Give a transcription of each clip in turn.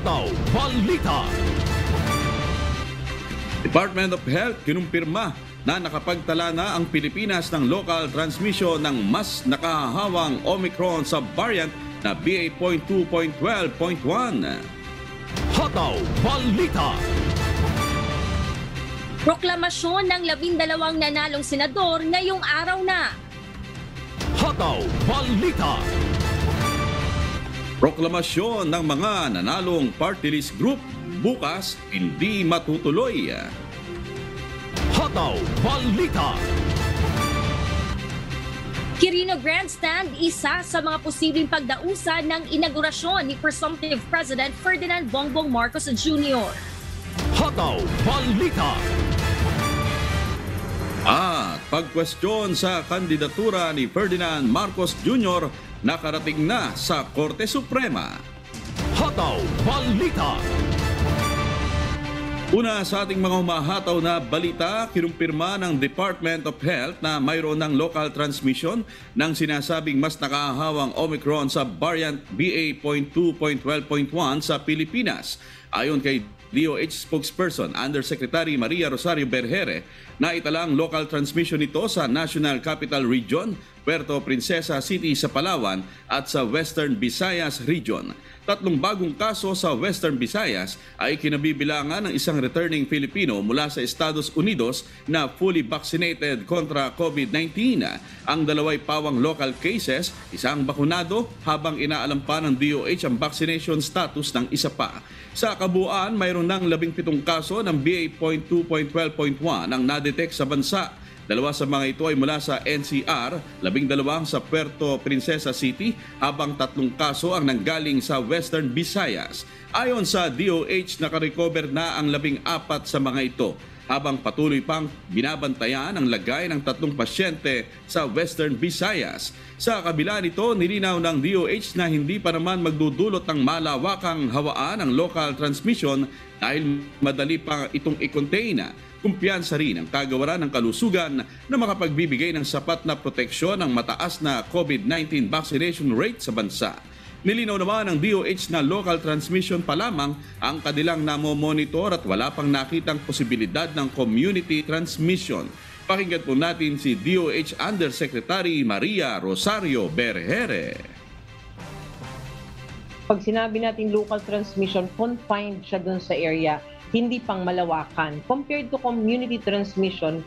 Hataw Balita. Department of Health kinumpirma na nakapagtala na ang Pilipinas ng local transmission ng mas nakahahawang Omicron subvariant na BA.2.12.1. Hataw Balita. Proklamasyon ng 12 nanalong senador ngayong araw na. Hataw Balita. Proklamasyon ng mga nanalong party list group bukas hindi matutuloy. Hataw Balita. Quirino Grandstand, isa sa mga posibleng pagdausan ng inaugurasyon ni presumptive President Ferdinand Bongbong Marcos Jr. Hataw Balita. At pagkwestiyon sa kandidatura ni Ferdinand Marcos Jr. nakarating na sa Korte Suprema. Hataw Balita. Una sa ating mga humahataw na balita, kinumpirma ng Department of Health na mayroon ng local transmission ng sinasabing mas nakahawang Omicron sa variant BA.2.12.1 sa Pilipinas. Ayon kay DOH spokesperson Undersecretary Maria Rosario Berhere, naitala ang local transmission nito sa National Capital Region, Puerto Princesa City sa Palawan at sa Western Visayas Region. 3 bagong kaso sa Western Visayas ay kinabibilangan ng isang returning Filipino mula sa Estados Unidos na fully vaccinated kontra COVID-19. Ang 2 pawang local cases, isang bakunado habang inaalam pa ng DOH ang vaccination status ng isa pa. Sa kabuuan, mayroon ng 17 kaso ng BA.2.12.1 ang nadetect sa bansa. 2 sa mga ito ay mula sa NCR, 12 sa Puerto Princesa City, habang 3 kaso ang nanggaling sa Western Visayas. Ayon sa DOH, nakarecover na ang 14 sa mga ito, habang patuloy pang binabantayan ang lagay ng 3 pasyente sa Western Visayas. Sa kabila nito, nilinaw ng DOH na hindi pa naman magdudulot ng malawakang hawaan ang local transmission dahil madali pa itong i-contain. Kumpiyansa rin ang kagawaran ng kalusugan na makapagbibigay ng sapat na proteksyon ng mataas na COVID-19 vaccination rate sa bansa. Nilinaw naman ng DOH na local transmission pa lamang ang kanilang namomonitor at wala pang nakitang posibilidad ng community transmission. Pakinggan po natin si DOH Undersecretary Maria Rosario Berhere. Pag sinabi natin local transmission, confined siya dun sa area, hindi pang malawakan. Compared to community transmission,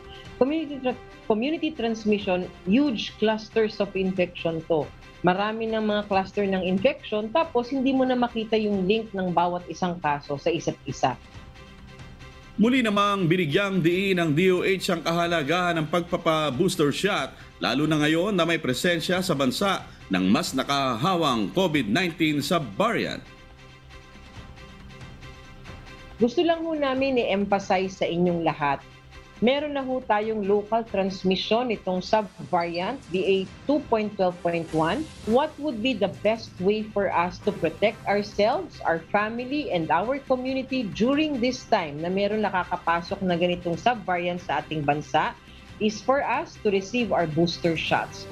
huge clusters of infection to. Marami ng mga cluster ng infection, tapos hindi mo na makita yung link ng bawat isang kaso sa isa't isa. Muli namang binigyang diin ng DOH ang kahalagahan ng pagpapa-booster shot, lalo na ngayon na may presensya sa bansa ng mas nakahawang COVID-19 subvariant. Gusto lang ho namin i-emphasize sa inyong lahat, meron na ho tayong local transmission itong subvariant BA.2.12.1. What would be the best way for us to protect ourselves, our family, and our community during this time na meron nakakapasok na ganitong subvariant sa ating bansa is for us to receive our booster shots.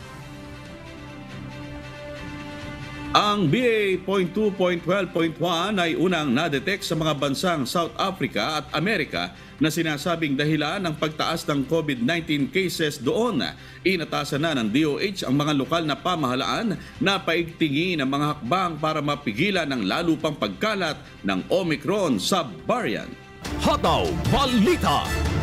Ang BA.2.12.1 ay unang nadetect sa mga bansang South Africa at Amerika na sinasabing dahilan ng pagtaas ng COVID-19 cases doon. Inatasan na ng DOH ang mga lokal na pamahalaan na paigtingin ang mga hakbang para mapigilan ang lalo pang pagkalat ng Omicron subvariant. Hataw Balita.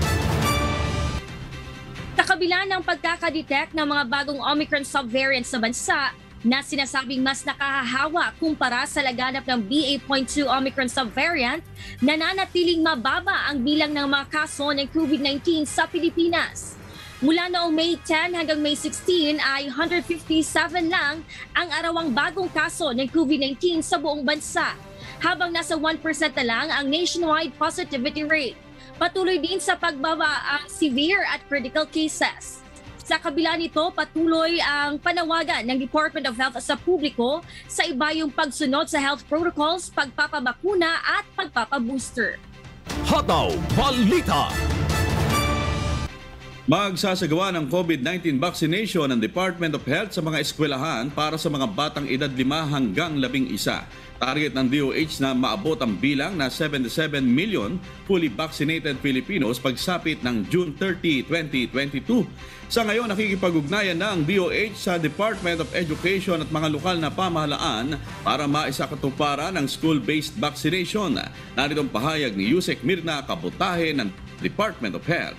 Sa kabila ng pagkakadetect ng mga bagong Omicron subvariant sa bansa, na sinasabing mas nakahahawa kumpara sa laganap ng BA.2 Omicron subvariant, nananatiling mababa ang bilang ng mga kaso ng COVID-19 sa Pilipinas. Mula noong May 10 hanggang May 16 ay 157 lang ang arawang bagong kaso ng COVID-19 sa buong bansa, habang nasa 1% na lang ang nationwide positivity rate. Patuloy din sa pagbaba ang severe at critical cases. Sa kabila nito, patuloy ang panawagan ng Department of Health sa publiko sa ibayong pagsunod sa health protocols, pagpapabakuna at pagpapabooster. Hataw Balita. Magsasagawa ng COVID-19 vaccination ng Department of Health sa mga eskwelahan para sa mga batang edad 5 hanggang 11. Target ng DOH na maabot ang bilang na 77 million fully vaccinated Filipinos pagsapit ng June 30, 2022. Sa ngayon, nakikipag-ugnayan ng DOH sa Department of Education at mga lokal na pamahalaan para maisakatuparan ng school-based vaccination. Narito ang pahayag ni Yusek Mirna Kabutahe ng Department of Health.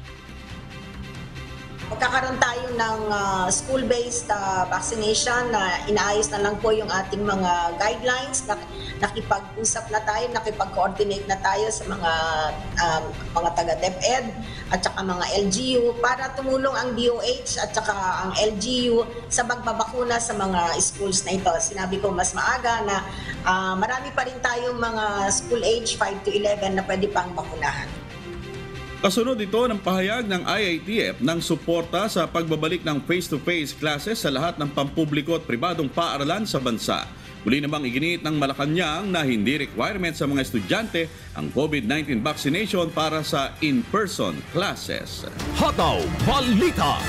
Magkakaroon tayo ng school-based vaccination na inaayos na lang po yung ating mga guidelines. Nakipag-usap na tayo, nakipag-coordinate na tayo sa mga taga-DepEd at saka mga LGU para tumulong ang DOH at saka ang LGU sa pagbabakuna sa mga schools na ito. Sinabi ko mas maaga na marami pa rin tayong mga school age 5 to 11 na pwede pang bakunahan. Kasunod ito ng pahayag ng IATF ng suporta sa pagbabalik ng face-to-face classes sa lahat ng pampubliko at pribadong paaralan sa bansa. Muli namang iginit ng Malacanang na hindi requirement sa mga estudyante ang COVID-19 vaccination para sa in-person classes. Hataw Balita.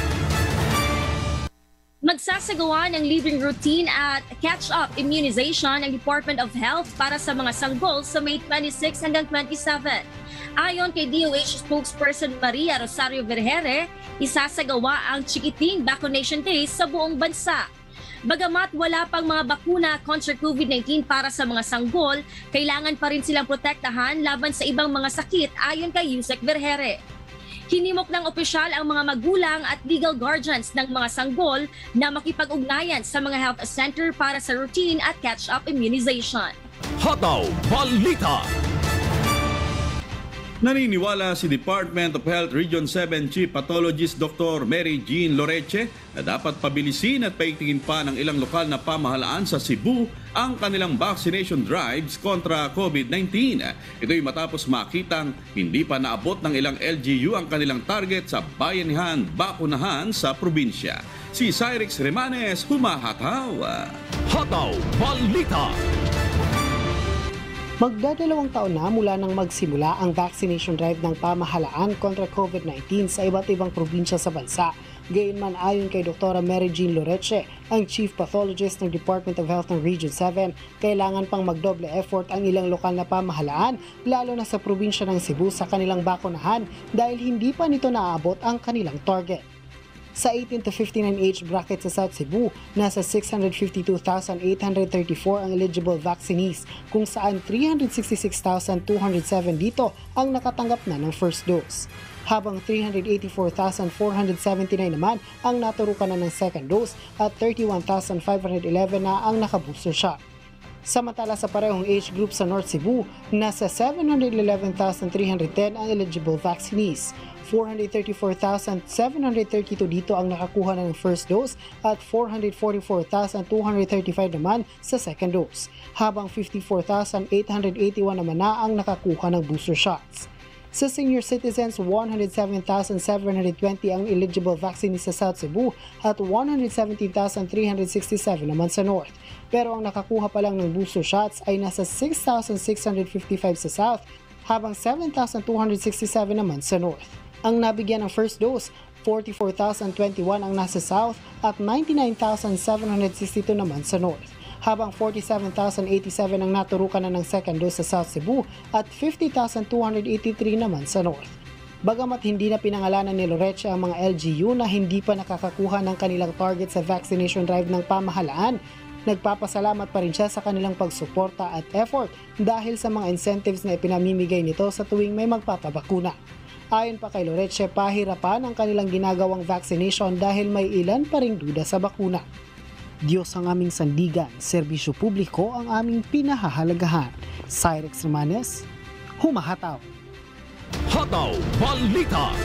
Magsasagawa ng libreng routine at catch-up immunization ng Department of Health para sa mga sanggol sa May 26 hanggang 27. Ayon kay DOH spokesperson Maria Rosario Vergere, isasagawa ang Chikiting Vaccination Day sa buong bansa. Bagamat wala pang mga bakuna kontra COVID-19 para sa mga sanggol, kailangan pa rin silang protektahan laban sa ibang mga sakit ayon kay Yusek Vergere. Hinimok ng opisyal ang mga magulang at legal guardians ng mga sanggol na makipag-ugnayan sa mga health center para sa routine at catch-up immunization. Hataw Balita. Naniniwala si Department of Health Region 7 Chief Pathologist Dr. Mary Jean Loreche na dapat pabilisin at paigtingin pa ng ilang lokal na pamahalaan sa Cebu ang kanilang vaccination drives kontra COVID-19. Ito'y matapos makitang hindi pa naabot ng ilang LGU ang kanilang target sa bayanihan bakunahan sa probinsya. Si Cyrix Remanes humahataw. Hataw Balita. Magdadalawang taon na mula nang magsimula ang vaccination drive ng pamahalaan kontra COVID-19 sa iba't ibang probinsya sa bansa. Gayunman ayon kay Dr. Mary Jean Loreche, ang Chief Pathologist ng Department of Health ng Region 7, kailangan pang magdoble effort ang ilang lokal na pamahalaan, lalo na sa probinsya ng Cebu sa kanilang bakunahan dahil hindi pa nito naaabot ang kanilang target. Sa 18 to 59 age bracket sa South Cebu, nasa 652,834 ang eligible vaccinees, kung saan 366,207 dito ang nakatanggap na ng first dose. Habang 384,479 naman ang naturukan na ng second dose at 31,511 na ang nakabooster shot. Samantala sa parehong age group sa North Cebu, nasa 711,310 ang eligible vaccinees. 434,732 dito ang nakakuha ng first dose at 444,235 naman sa second dose, habang 54,881 naman na ang nakakuha ng booster shots. Sa senior citizens, 107,720 ang eligible vaccines sa South Cebu at 117,367 naman sa North. Pero ang nakakuha pa lang ng booster shots ay nasa 6,655 sa South, habang 7,267 naman sa North. Ang nabigyan ng first dose, 44,021 ang nasa South at 99,762 naman sa North, habang 47,087 ang naturukan na ng second dose sa South Cebu at 50,283 naman sa North. Bagamat hindi na pinangalanan ni Loreche ang mga LGU na hindi pa nakakakuha ng kanilang target sa vaccination drive ng pamahalaan, nagpapasalamat pa rin siya sa kanilang pagsuporta at effort dahil sa mga incentives na ipinamimigay nito sa tuwing may magpapabakuna. Ayon pa kay Loreche, pahirapan ang kanilang ginagawang vaccination dahil may ilan pa ring duda sa bakuna. Diyos ang aming sandigan, serbisyo publiko ang aming pinahahalagahan. Cyrix Remanes, humahataw. Hataw Balita.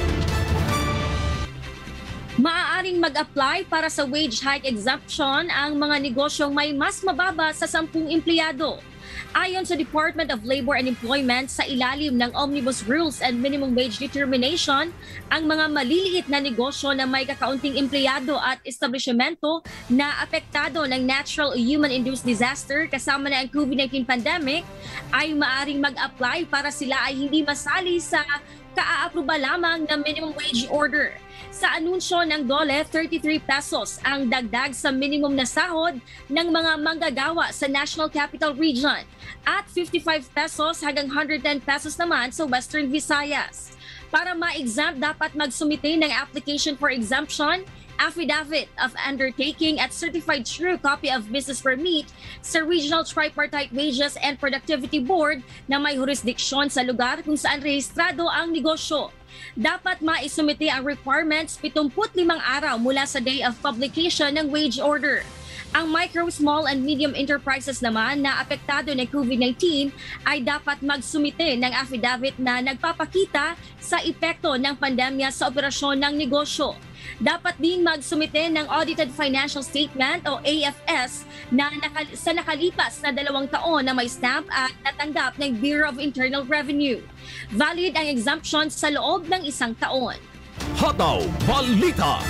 Maaaring mag-apply para sa wage hike exemption ang mga negosyong may mas mababa sa 10 empleyado. Ayon sa Department of Labor and Employment, sa ilalim ng Omnibus Rules and Minimum Wage Determination, ang mga maliliit na negosyo na may kakaunting empleyado at establishmento na apektado ng natural o human-induced disaster kasama na ang COVID-19 pandemic ay maaring mag-apply para sila ay hindi masali sa kaapruba lamang na minimum wage order. Sa anunsyo ng DOLE, 33 pesos ang dagdag sa minimum na sahod ng mga manggagawa sa National Capital Region at 55 pesos hanggang 110 pesos naman sa Western Visayas. Para ma-exempt, dapat magsumite ng application for exemption, affidavit of undertaking at certified true copy of business permit sa Regional Tripartite Wages and Productivity Board na may jurisdiksyon sa lugar kung saan rehistrado ang negosyo. Dapat maisumite ang requirements 75 araw mula sa day of publication ng wage order. Ang micro, small and medium enterprises naman na apektado ng COVID-19 ay dapat magsumite ng affidavit na nagpapakita sa epekto ng pandemya sa operasyon ng negosyo. Dapat ding magsumite ng Audited Financial Statement o AFS na sa nakalipas na 2 taon na may stamp at natanggap ng Bureau of Internal Revenue. Valid ang exemption sa loob ng 1 taon. Hataw Balita.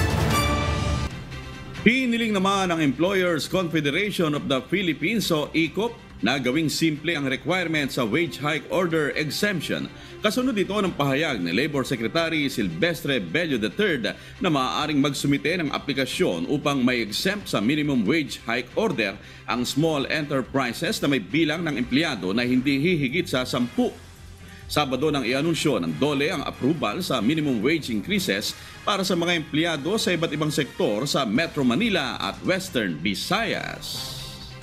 Hiniling naman ng Employers Confederation of the Philippines o ECOP na gawing simple ang requirement sa wage hike order exemption. Kasunod ito ng pahayag ni Labor Secretary Silvestre Bello III na maaaring magsumite ng aplikasyon upang may exempt sa minimum wage hike order ang small enterprises na may bilang ng empleyado na hindi hihigit sa 10. Sabado nang ianunsyo ng DOLE ang approval sa minimum wage increases para sa mga empleyado sa iba't ibang sektor sa Metro Manila at Western Visayas.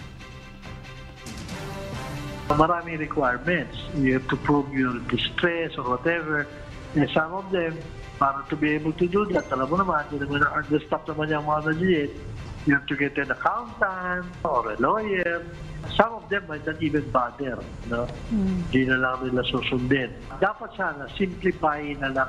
Maraming requirements. You have to prove your distress or whatever. And some of them, para to be able to do that, alam mo naman, understaff naman yung mga legit. You have to get an accountant or a lawyer. Some of them might not even bother. No? Hindi na lang nila susundin. Dapat sana, simplify na lang.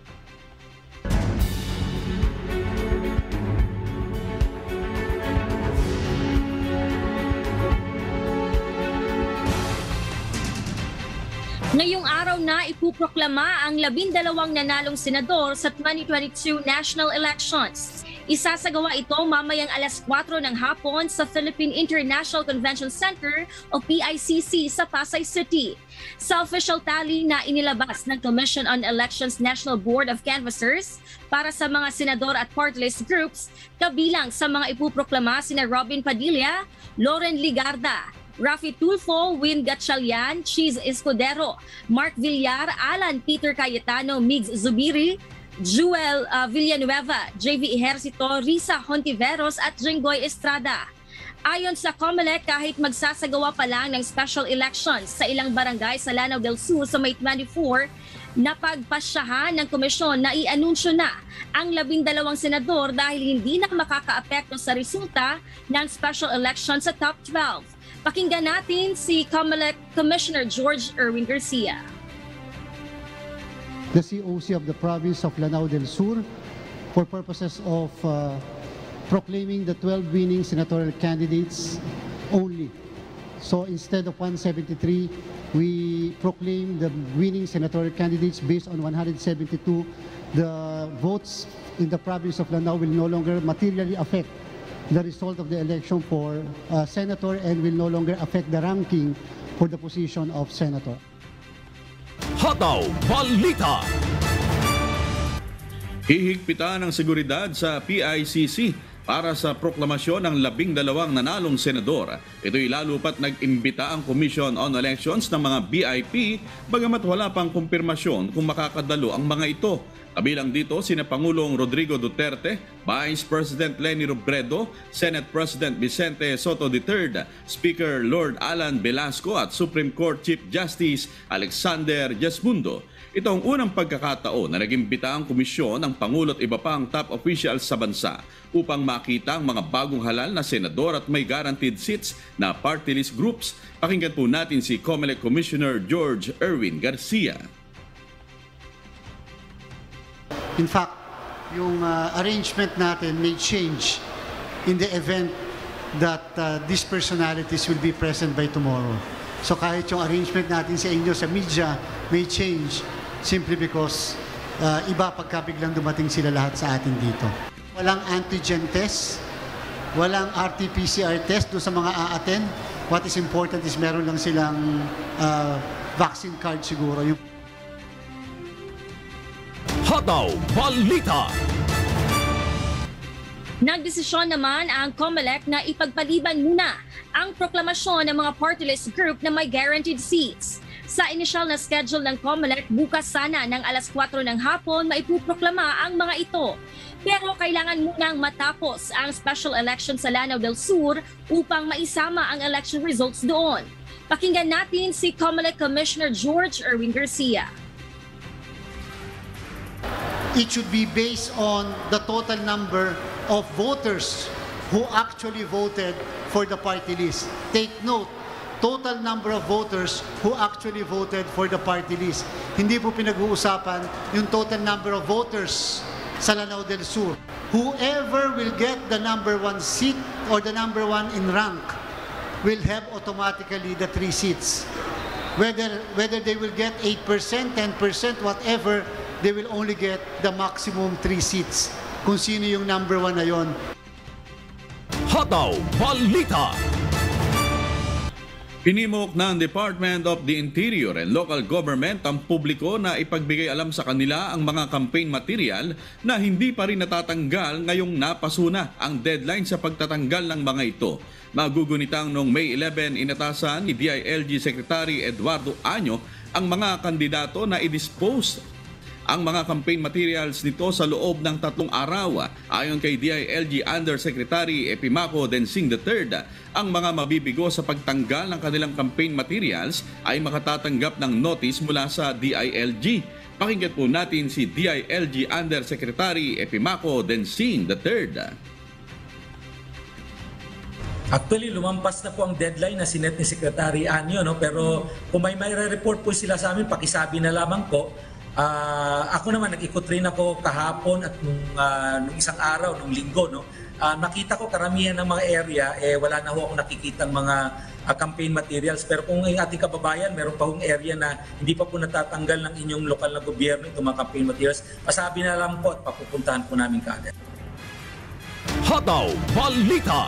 Ngayong araw na ipuproklama ang 12 nanalong senador sa 2022 national elections. Isasagawa ito mamayang alas 4 ng hapon sa Philippine International Convention Center o PICC sa Pasay City. Sa official tally na inilabas ng Commission on Elections National Board of Canvassers para sa mga senador at party list groups, kabilang sa mga ipuproklama sina Robin Padilla, Loren Ligarda, Rafi Tulfo, Win Gatchalian, Cheese Escudero, Mark Villar, Alan Peter Cayetano, Migs Zubiri, Joel Villanueva, JV Ejercito, Risa Hontiveros at Jenggoy Estrada. Ayon sa COMELEC, kahit magsasagawa pa lang ng special elections sa ilang barangay sa Lanao del Sur sa May 24, napagpasyahan ng komisyon na i-anunsyo na ang 12 senador dahil hindi na makakaapekto sa resulta ng special election sa top 12. Pakinggan natin si COMELEC Commissioner George Erwin Garcia. The COC of the province of Lanao del Sur for purposes of proclaiming the 12 winning senatorial candidates only. So instead of 173, we proclaim the winning senatorial candidates based on 172. The votes in the province of Lanao will no longer materially affect the result of the election for senator and will no longer affect the ranking for the position of senator. Hataw Balita. Hihigpitan ng seguridad sa PICC para sa proklamasyon ng 12 nanalong senador. Ito'y lalo pat nag-imbita ang Commission on Elections ng mga BIP bagamat wala pang kumpirmasyon kung makakadalo ang mga ito. Kabilang dito sina Pangulong Rodrigo Duterte, Vice President Leni Robredo, Senate President Vicente Sotto III, Speaker Lord Alan Velasco at Supreme Court Chief Justice Alexander Jasmundo. Ito ang unang pagkakataon na nag-imbita ang komisyon ng Pangulo at iba pang top officials sa bansa upang makita ang mga bagong halal na senador at may guaranteed seats na party list groups. Pakinggan po natin si COMELEC Commissioner George Erwin Garcia. In fact, yung arrangement natin may change in the event that these personalities will be present by tomorrow. So kahit yung arrangement natin sa inyo sa media may change simply because iba pagka biglang dumating sila lahat sa atin dito. Walang antigen test, walang RT-PCR test doon sa mga a-attend. What is important is meron lang silang vaccine card siguro. Hataw Balita. Nagdesisyon naman ang COMELEC na ipagpaliban muna ang proklamasyon ng mga party list group na may guaranteed seats. Sa initial na schedule ng COMELEC, bukas sana ng alas 4 ng hapon maipuproklama ang mga ito. Pero kailangan munang matapos ang special election sa Lanao del Sur upang maisama ang election results doon. Pakinggan natin si COMELEC Commissioner George Erwin Garcia. It should be based on the total number of voters who actually voted for the party list. Take note, total number of voters who actually voted for the party list. Hindi po pinag-uusapan yung total number of voters sa Lanao del Sur. Whoever will get the number 1 seat or the number 1 in rank will have automatically the 3 seats. Whether they will get 8%, 10%, whatever, they will only get the maximum 3 seats. Kung sino yung number 1 na yon. Hataw Balita. Pinimok ng Department of the Interior and Local Government ang publiko na ipagbigay alam sa kanila ang mga campaign material na hindi pa rin natatanggal ngayong napasuna ang deadline sa pagtatanggal ng mga ito. Magugunitang noong May 11, inatasan ni DILG Secretary Eduardo Año ang mga kandidato na i-dispose ang mga campaign materials nito sa loob ng 3 araw. Ayon kay DILG Undersecretary Epimaco Densing III, ang mga mabibigo sa pagtanggal ng kanilang campaign materials ay makatatanggap ng notice mula sa DILG. Pakinggan po natin si DILG Undersecretary Epimaco Densing III. Actually, lumampas na po ang deadline na sinet ni Secretary Anyo, no? Pero kung may report po sila sa amin, pakisabi na lamang po. Ako naman, nag-ikot rin ako kahapon at nung isang araw, nung linggo, no? Nakita ko karamihan ng mga area, wala na ho ako nakikitang mga campaign materials. Pero kung ang ating kababayan, meron pa hong area na hindi pa po natatanggal ng inyong lokal na gobyerno itong mga campaign materials, pasabi na lang po at papupuntahan po namin kaagad. Hataw Balita.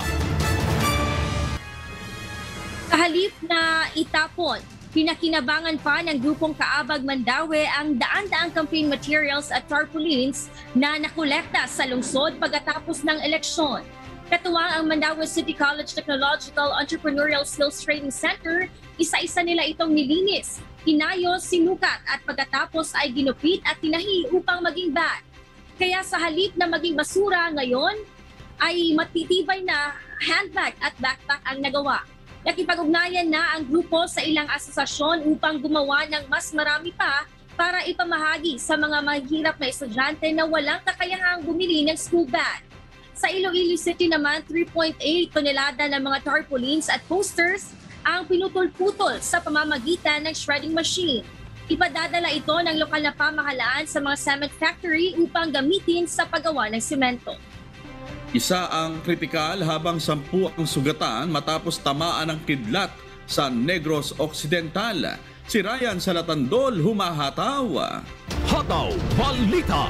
Kahalip na itapon, pinakinabangan pa ng grupong Kaabag Mandaue ang daan-daang campaign materials at tarpaulins na nakolekta sa lungsod pagkatapos ng eleksyon. Katuwang ang Mandaue City College Technological Entrepreneurial Skills Training Center, isa-isa nila itong nilinis, inayos, sinukat at pagkatapos ay ginupit at tinahi upang maging bag. Kaya sa halip na maging basura ngayon, ay matitibay na handbag at backpack ang nagawa. Nakipag-ugnayan na ang grupo sa ilang asosasyon upang gumawa ng mas marami pa para ipamahagi sa mga mahihirap na estudyante na walang kakayahang bumili ng school bag. Sa Iloilo City naman, 3.8 tonelada ng mga tarpaulins at posters ang pinutol-putol sa pamamagitan ng shredding machine. Ipadadala ito ng lokal na pamahalaan sa mga cement factory upang gamitin sa paggawa ng semento. Isa ang kritikal habang 10 ang sugatan matapos tamaan ng kidlat sa Negros Occidental. Si Ryan Salatandol humahataw. Hataw Balita.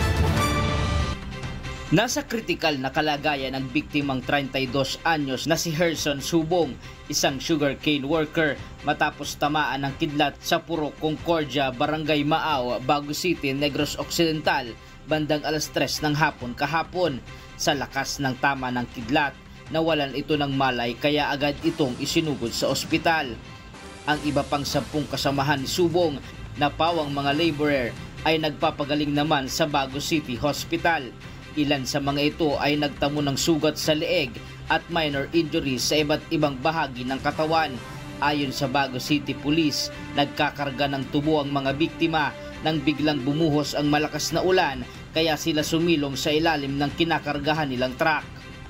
Nasa kritikal na kalagayan ang biktimang 32 anyos na si Herson Subong, isang sugarcane worker, matapos tamaan ng kidlat sa Purok Concordia, Barangay Maaw, Bago City, Negros Occidental, bandang alas 3 ng hapon kahapon. Sa lakas ng tama ng kidlat, nawalan ito ng malay kaya agad itong isinugod sa ospital. Ang iba pang 10 kasamahan ni Subong na pawang mga laborer ay nagpapagaling naman sa Bago City Hospital. Ilan sa mga ito ay nagtamo ng sugat sa leeg at minor injuries sa iba't ibang bahagi ng katawan. Ayon sa Bago City Police, nagkakarga ng tubo ang mga biktima nang biglang bumuhos ang malakas na ulan kaya sila sumilong sa ilalim ng kinakargahan nilang truck.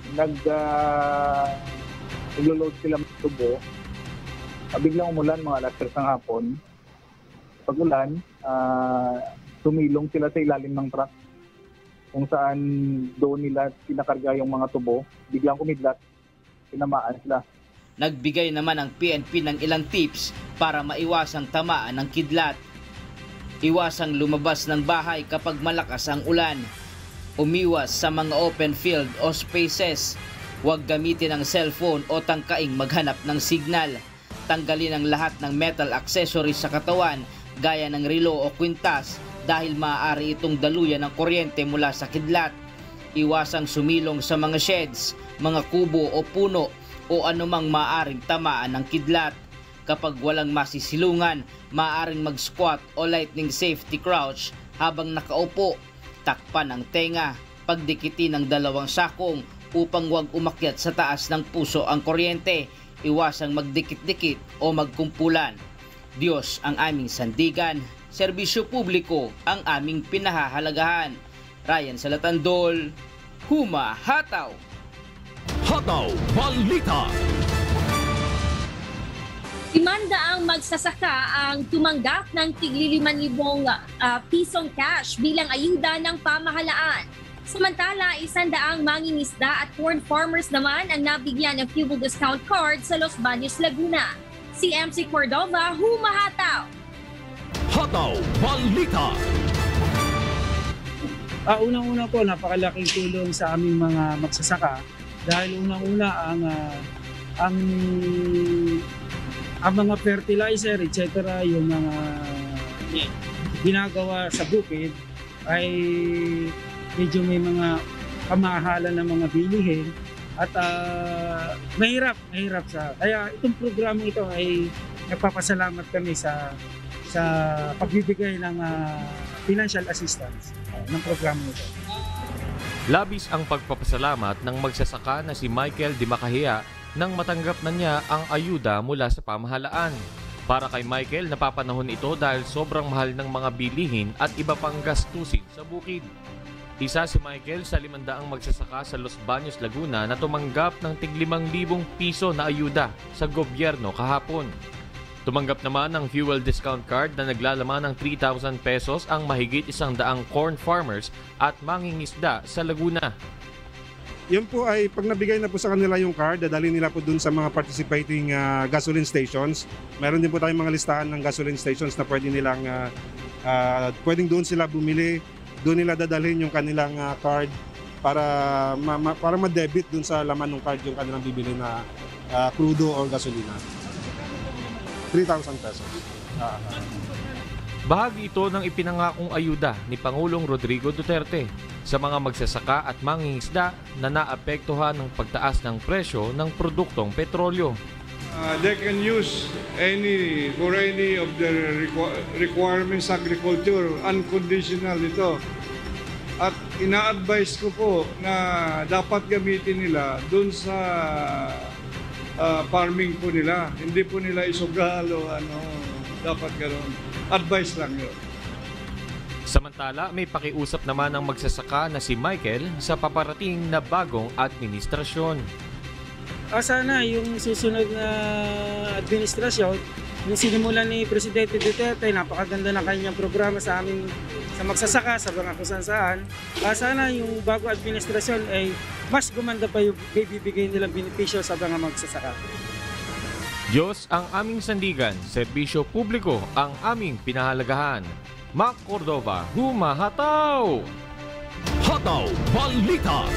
Nag-load sila ng tubo. Biglang umulan mga alas 3 ng hapon. Pag-ulan, sumilong sila sa ilalim ng truck kung saan doon nila kinakarga yung mga tubo. Biglang kumidlat. tinamaan sila. Nagbigay naman ang PNP ng ilang tips para maiwasang tamaan ng kidlat. Iwasang lumabas ng bahay kapag malakas ang ulan. Umiwas sa mga open field o spaces. Huwag gamitin ang cellphone o tangkaing maghanap ng signal. Tanggalin ang lahat ng metal accessories sa katawan gaya ng relo o kwintas dahil maaari itong daluyan ng kuryente mula sa kidlat. Iwasang sumilong sa mga sheds, mga kubo o puno o anumang maaaring tamaan ng kidlat. Kapag walang masisilungan, maaaring mag-squat o lightning safety crouch habang nakaupo. Takpan ang tenga, pagdikitin ng dalawang sakong upang huwag umakyat sa taas ng puso ang kuryente. Iwasang magdikit-dikit o magkumpulan. Diyos ang aming sandigan, serbisyo publiko ang aming pinahahalagahan. Ryan Salatandol, Huma Hataw. Hataw Balita. 500 magsasaka ang tumanggap ng tigli 5,000 pisong cash bilang ayuda ng pamahalaan. Samantala, 100 mangingisda at corn farmers naman ang nabigyan ng fuel discount card sa Los Baños, Laguna. Si MC Cordova, humahataw. Hataw Balita. Unang-una po, napakalaking tulong sa aming mga magsasaka dahil unang-una ang mga fertilizer, etc., yung mga ginagawa sa bukid ay medyo may mga kamahalan ng mga bilihin at mahirap sa. Kaya itong programa ito ay nagpapasalamat kami sa pagbibigay ng financial assistance ng programa ito. Labis ang pagpapasalamat ng magsasaka na si Michael Di Macahia nang matanggap na niya ang ayuda mula sa pamahalaan. Para kay Michael, napapanahon ito dahil sobrang mahal ng mga bilihin at iba pang gastusin sa bukid. Isa si Michael sa 500 magsasaka sa Los Baños, Laguna na tumanggap ng tig 5,000 piso na ayuda sa gobyerno kahapon. Tumanggap naman ng fuel discount card na naglalaman ng 3,000 pesos ang mahigit 100 corn farmers at mangingisda sa Laguna. Yun po ay pag nabigay na po sa kanila yung card, dadalhin nila po dun sa mga participating gasoline stations. Meron din po tayong mga listahan ng gasoline stations na pwede nilang, pwedeng doon sila bumili. Doon nila dadalhin yung kanilang card para ma-debit dun sa laman ng card yung kanilang bibili na crudo o gasolina. 3,000 pesos. Bahagi ito ng ipinangakong ayuda ni Pangulong Rodrigo Duterte sa mga magsasaka at mangingisda na naapektuhan ng pagtaas ng presyo ng produktong petrolyo. They can use for any of the requirements agriculture, unconditional ito. At ina-advise ko po na dapat gamitin nila dun sa farming po nila. Hindi po nila isugal o dapat gano'n. Advice lang yun. Samantala, may pakiusap naman ng magsasaka na si Michael sa paparating na bagong administrasyon. Sana yung susunod na administrasyon, yung sinimulan ni Presidente Duterte, napakaganda ng kanyang programa sa amin sa magsasaka, sa mga kung saan. Sana yung bagong administrasyon ay mas gumanda pa yung bibigay nilang benepisyo sa mga magsasaka. Diyos ang aming sandigan, serbisyo publiko ang aming pinahalagahan. Mac Cordova, humahataw! Hataw Balita.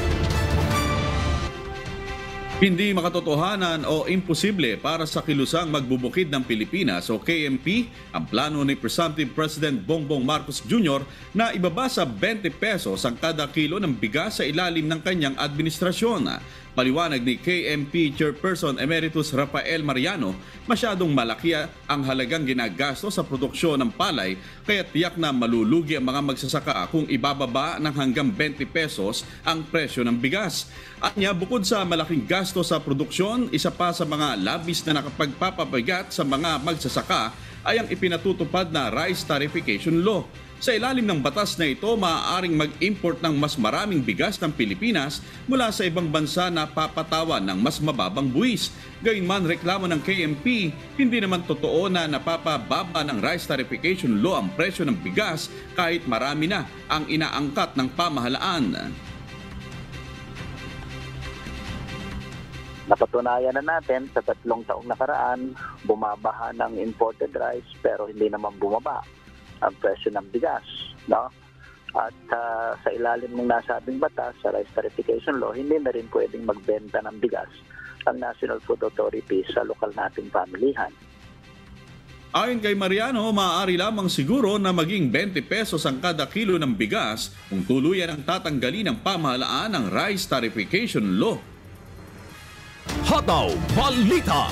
Hindi makatotohanan o imposible para sa kilusang magbubukid ng Pilipinas o KMP ang plano ni Presumptive President Bongbong Marcos Jr. na ibaba sa 20 pesos ang kada kilo ng bigas sa ilalim ng kanyang administrasyon. Paliwanag ni KMP Chairperson Emeritus Rafael Mariano, masyadong malaki ang halagang ginagasto sa produksyon ng palay kaya tiyak na malulugi ang mga magsasaka kung ibababa ng hanggang 20 pesos ang presyo ng bigas. At niya, bukod sa malaking gasto sa produksyon, isa pa sa mga labis na nakapagpapabigat sa mga magsasaka ay ang ipinatutupad na Rice Tarification Law. Sa ilalim ng batas na ito, maaaring mag-import ng mas maraming bigas ng Pilipinas mula sa ibang bansa na papatawan ng mas mababang buwis. Gayunman, reklamo ng KMP, hindi naman totoo na napapababa ng Rice Tarification Law ang presyo ng bigas kahit marami na ang inaangkat ng pamahalaan. Napatunayan na natin sa 3 taong nakaraan, bumabaha ng imported rice pero hindi naman bumaba ang presyo ng bigas. No? At sa ilalim ng nasabing batas, sa Rice Tarification Law, hindi na rin pwedeng magbenta ng bigas ang National Food Authority sa lokal nating pamilihan. Ayon kay Mariano, maaari lamang siguro na maging 20 pesos ang kada kilo ng bigas kung tuluyan ang tatanggalin ng pamahalaan ng Rice Tarification Law. Hataw Balita.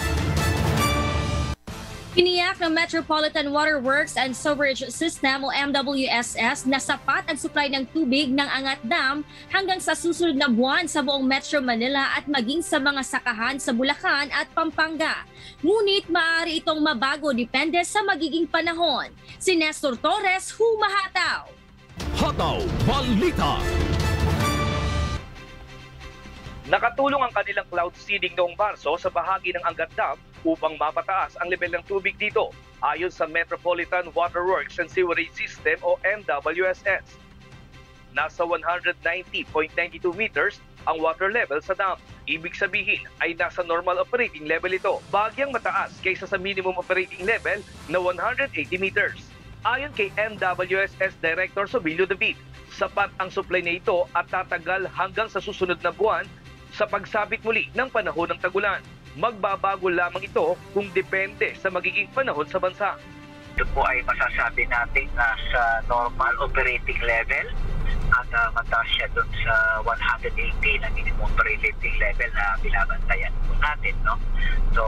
Tiniyak ng Metropolitan Water Works and Sewerage System o MWSS na sapat ang supply ng tubig ng Angat Dam hanggang sa susunod na buwan sa buong Metro Manila at maging sa mga sakahan sa Bulacan at Pampanga. Ngunit maaari itong mabago depende sa magiging panahon. Si Nestor Torres, humahataw. Hataw Balita. Nakatulong ang kanilang cloud seeding noong Marso sa bahagi ng Angat Dam upang mapataas ang level ng tubig dito, ayon sa Metropolitan Water Works and Sewerage System o MWSS. Nasa 190.92 meters ang water level sa dam. Ibig sabihin ay nasa normal operating level ito, bagyang mataas kaysa sa minimum operating level na 180 meters. Ayon kay MWSS Director Sobilio David, sapat ang supply na ito at tatagal hanggang sa susunod na buwan sa pagsabit muli ng panahon ng tagulan. Magbabago lamang ito kung depende sa magiging panahon sa bansa. Ito po ay masasabi natin na sa normal operating level at mataas siya doon sa 180 na minimum operating level na binabantayan po natin. No? So,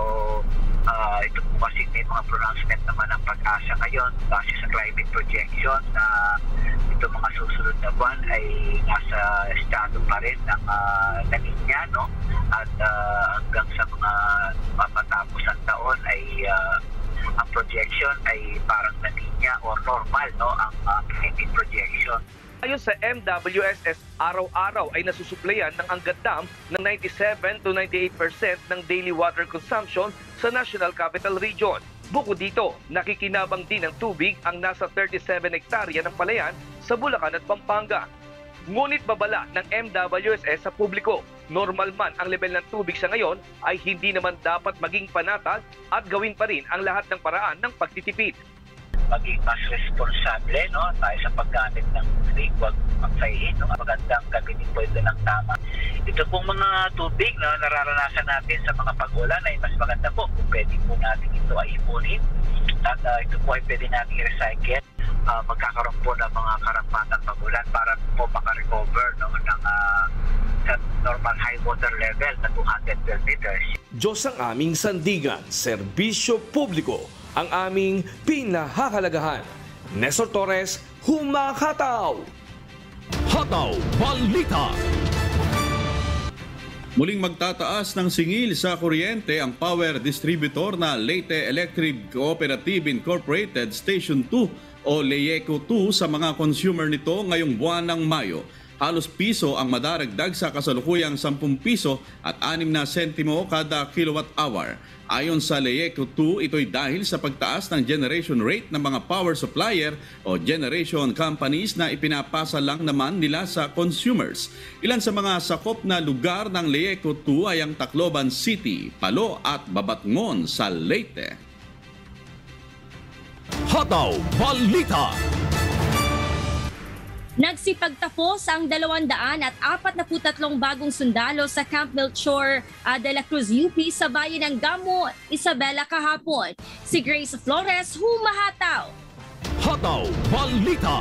ito po kasi may mga pronouncement naman ng Pag-asa ngayon base sa climate projection na ito mga susunod na buwan ay nasa estado pa rin ng La Niña, no? At hanggang sa mga matapos ang taon ay ang projection ay parang La Niña or normal, no? Ang climate projection. Ayon sa MWSS, araw-araw ay nasusuplayan ng Angat Dam ng 97 to 98% ng daily water consumption sa National Capital Region. Bukod dito, nakikinabang din ng tubig ang nasa 37 hektarya ng palayan sa Bulacan at Pampanga. Ngunit babala ng MWSS sa publiko, normal man ang level ng tubig sa ngayon ay hindi naman dapat maging panatag at gawin pa rin ang lahat ng paraan ng pagtitipid. Maging mas responsable, no, tayo sa paggamit ng tubig, huwag magsayin, no, magandang gamitin po ito ng tama. Ito pong mga tubig na nararanasan natin sa mga pag-ulan ay mas maganda po kung pwede po natin ito ay ipunin at ito po ay pwede natin i-recycle. Magkakaroon po ng mga karampatang pag-ulan para po makarecover, no, ng sa normal high water level na 212 meters. Diyos ang aming sandigan, serbisyo publiko ang aming pinahahalagahan. Nestor Torres, humahataw! Hataw Balita. Muling magtataas ng singil sa kuryente ang power distributor na Leyte Electric Cooperative Incorporated Station 2 o LEECO 2 sa mga consumer nito ngayong buwan ng Mayo. Halos piso ang madaragdag sa kasalukuyang 10 piso at 6 na sentimo kada kilowatt hour. Ayon sa LEECO 2, ito'y dahil sa pagtaas ng generation rate ng mga power supplier o generation companies na ipinapasa lang naman nila sa consumers. Ilan sa mga sakop na lugar ng LEECO 2 ay ang Tacloban City, Palo at Babatngon sa Leyte. Hataw Balita. Nagsipagtapos ang 243 bagong sundalo sa Camp Melchor de la Cruz UP sa bayan ng Gamo, Isabela kahapon. Si Grace Flores, humahataw. Hataw Balita.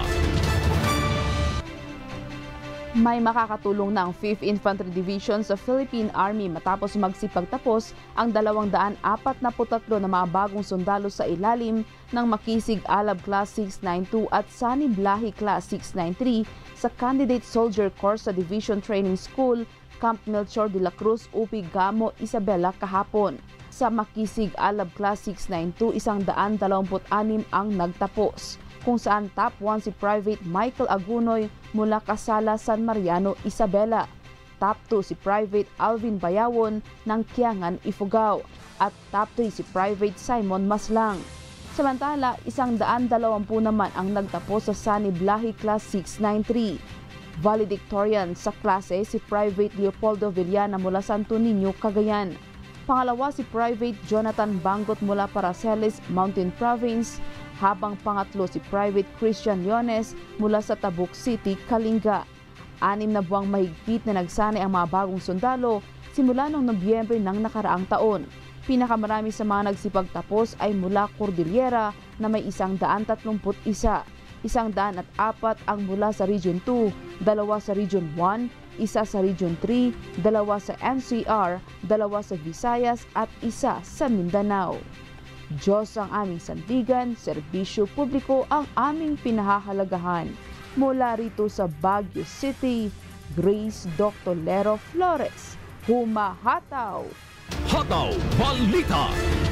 May makakatulong ng 5th Infantry Division sa Philippine Army matapos magsipagtapos ang 243 na mga bagong sundalo sa ilalim ng Makisig Alab Class 692 at Sani Blahi Class 693 sa Candidate Soldier Corps sa Division Training School, Camp Melchor de la Cruz, UP Gamo, Isabela kahapon. Sa Makisig Alab Class 692, 126 ang nagtapos, kung saan top 1 si Private Michael Agunoy mula Casala, San Mariano, Isabela. Top 2 si Private Alvin Bayawon ng Kiangan, Ifugao. At top 3 si Private Simon Maslang. Samantala, 120 naman ang nagtapos sa Sani Blahi Class 693. Valedictorian sa klase si Private Leopoldo Villana mula Santo Niño, Cagayan. Pangalawa si Private Jonathan Bangot mula Paracelis, Mountain Province, habang pangatlo si Private Christian Leones mula sa Tabuk City, Kalinga. 6 na buwang mahigpit na nagsanay ang mga bagong sundalo simula noong Nobyembre ng nakaraang taon. Pinakamarami sa mga nagsipagtapos ay mula Cordillera na may 131. 104 ang mula sa Region 2, 2 sa Region 1, 1 sa Region 3, 2 sa NCR, 2 sa Visayas at 1 sa Mindanao. Diyos ang aming sandigan, serbisyo publiko ang aming pinahahalagahan. Mula rito sa Baguio City, Grace Doctolero Flores, humahataw! Hataw Balita!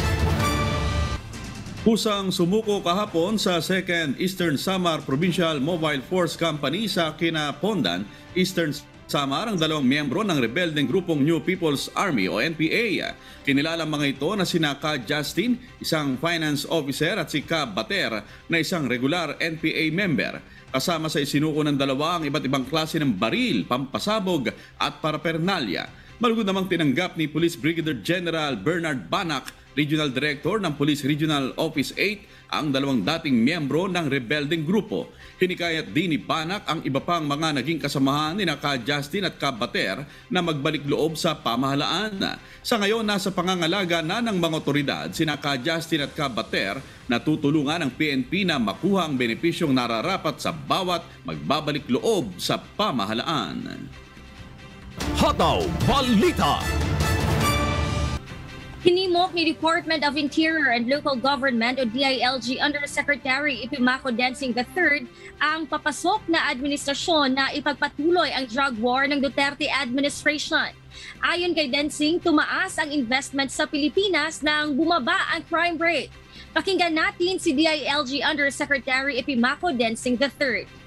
Pusang sumuko kahapon sa 2nd Eastern Samar Provincial Mobile Force Company sa Kinapondan, Eastern Samar ang 2 miyembro ng rebeldeng grupong New People's Army o NPA. Kinilala mga ito na sina Ka Justin, isang finance officer, at si Ka Bater na isang regular NPA member. Kasama sa isinuko ng dalawa ang iba't ibang klase ng baril, pampasabog at parapernalya. Malugod namang tinanggap ni Police Brigadier General Bernard Banak, Regional Director ng Police Regional Office 8, ang 2 dating miyembro ng rebeldeng grupo. Hinikayat din ni Banak ang iba pang mga naging kasamahan ni Ka Justin at Ka Bater na magbalik loob sa pamahalaan. Sa ngayon, nasa pangangalaga na ng mga otoridad sina Ka Justin at Ka Bater na tutulungan ng PNP na makuha ang benepisyong nararapat sa bawat magbabalik loob sa pamahalaan. Hataw Balita! Hinimok ni Department of Interior and Local Government o DILG Undersecretary Epimaco Densing III ang papasok na administrasyon na ipagpatuloy ang drug war ng Duterte administration. Ayon kay Densing, tumaas ang investment sa Pilipinas nang bumaba ang crime rate. Pakinggan natin si DILG Undersecretary Epimaco Densing III.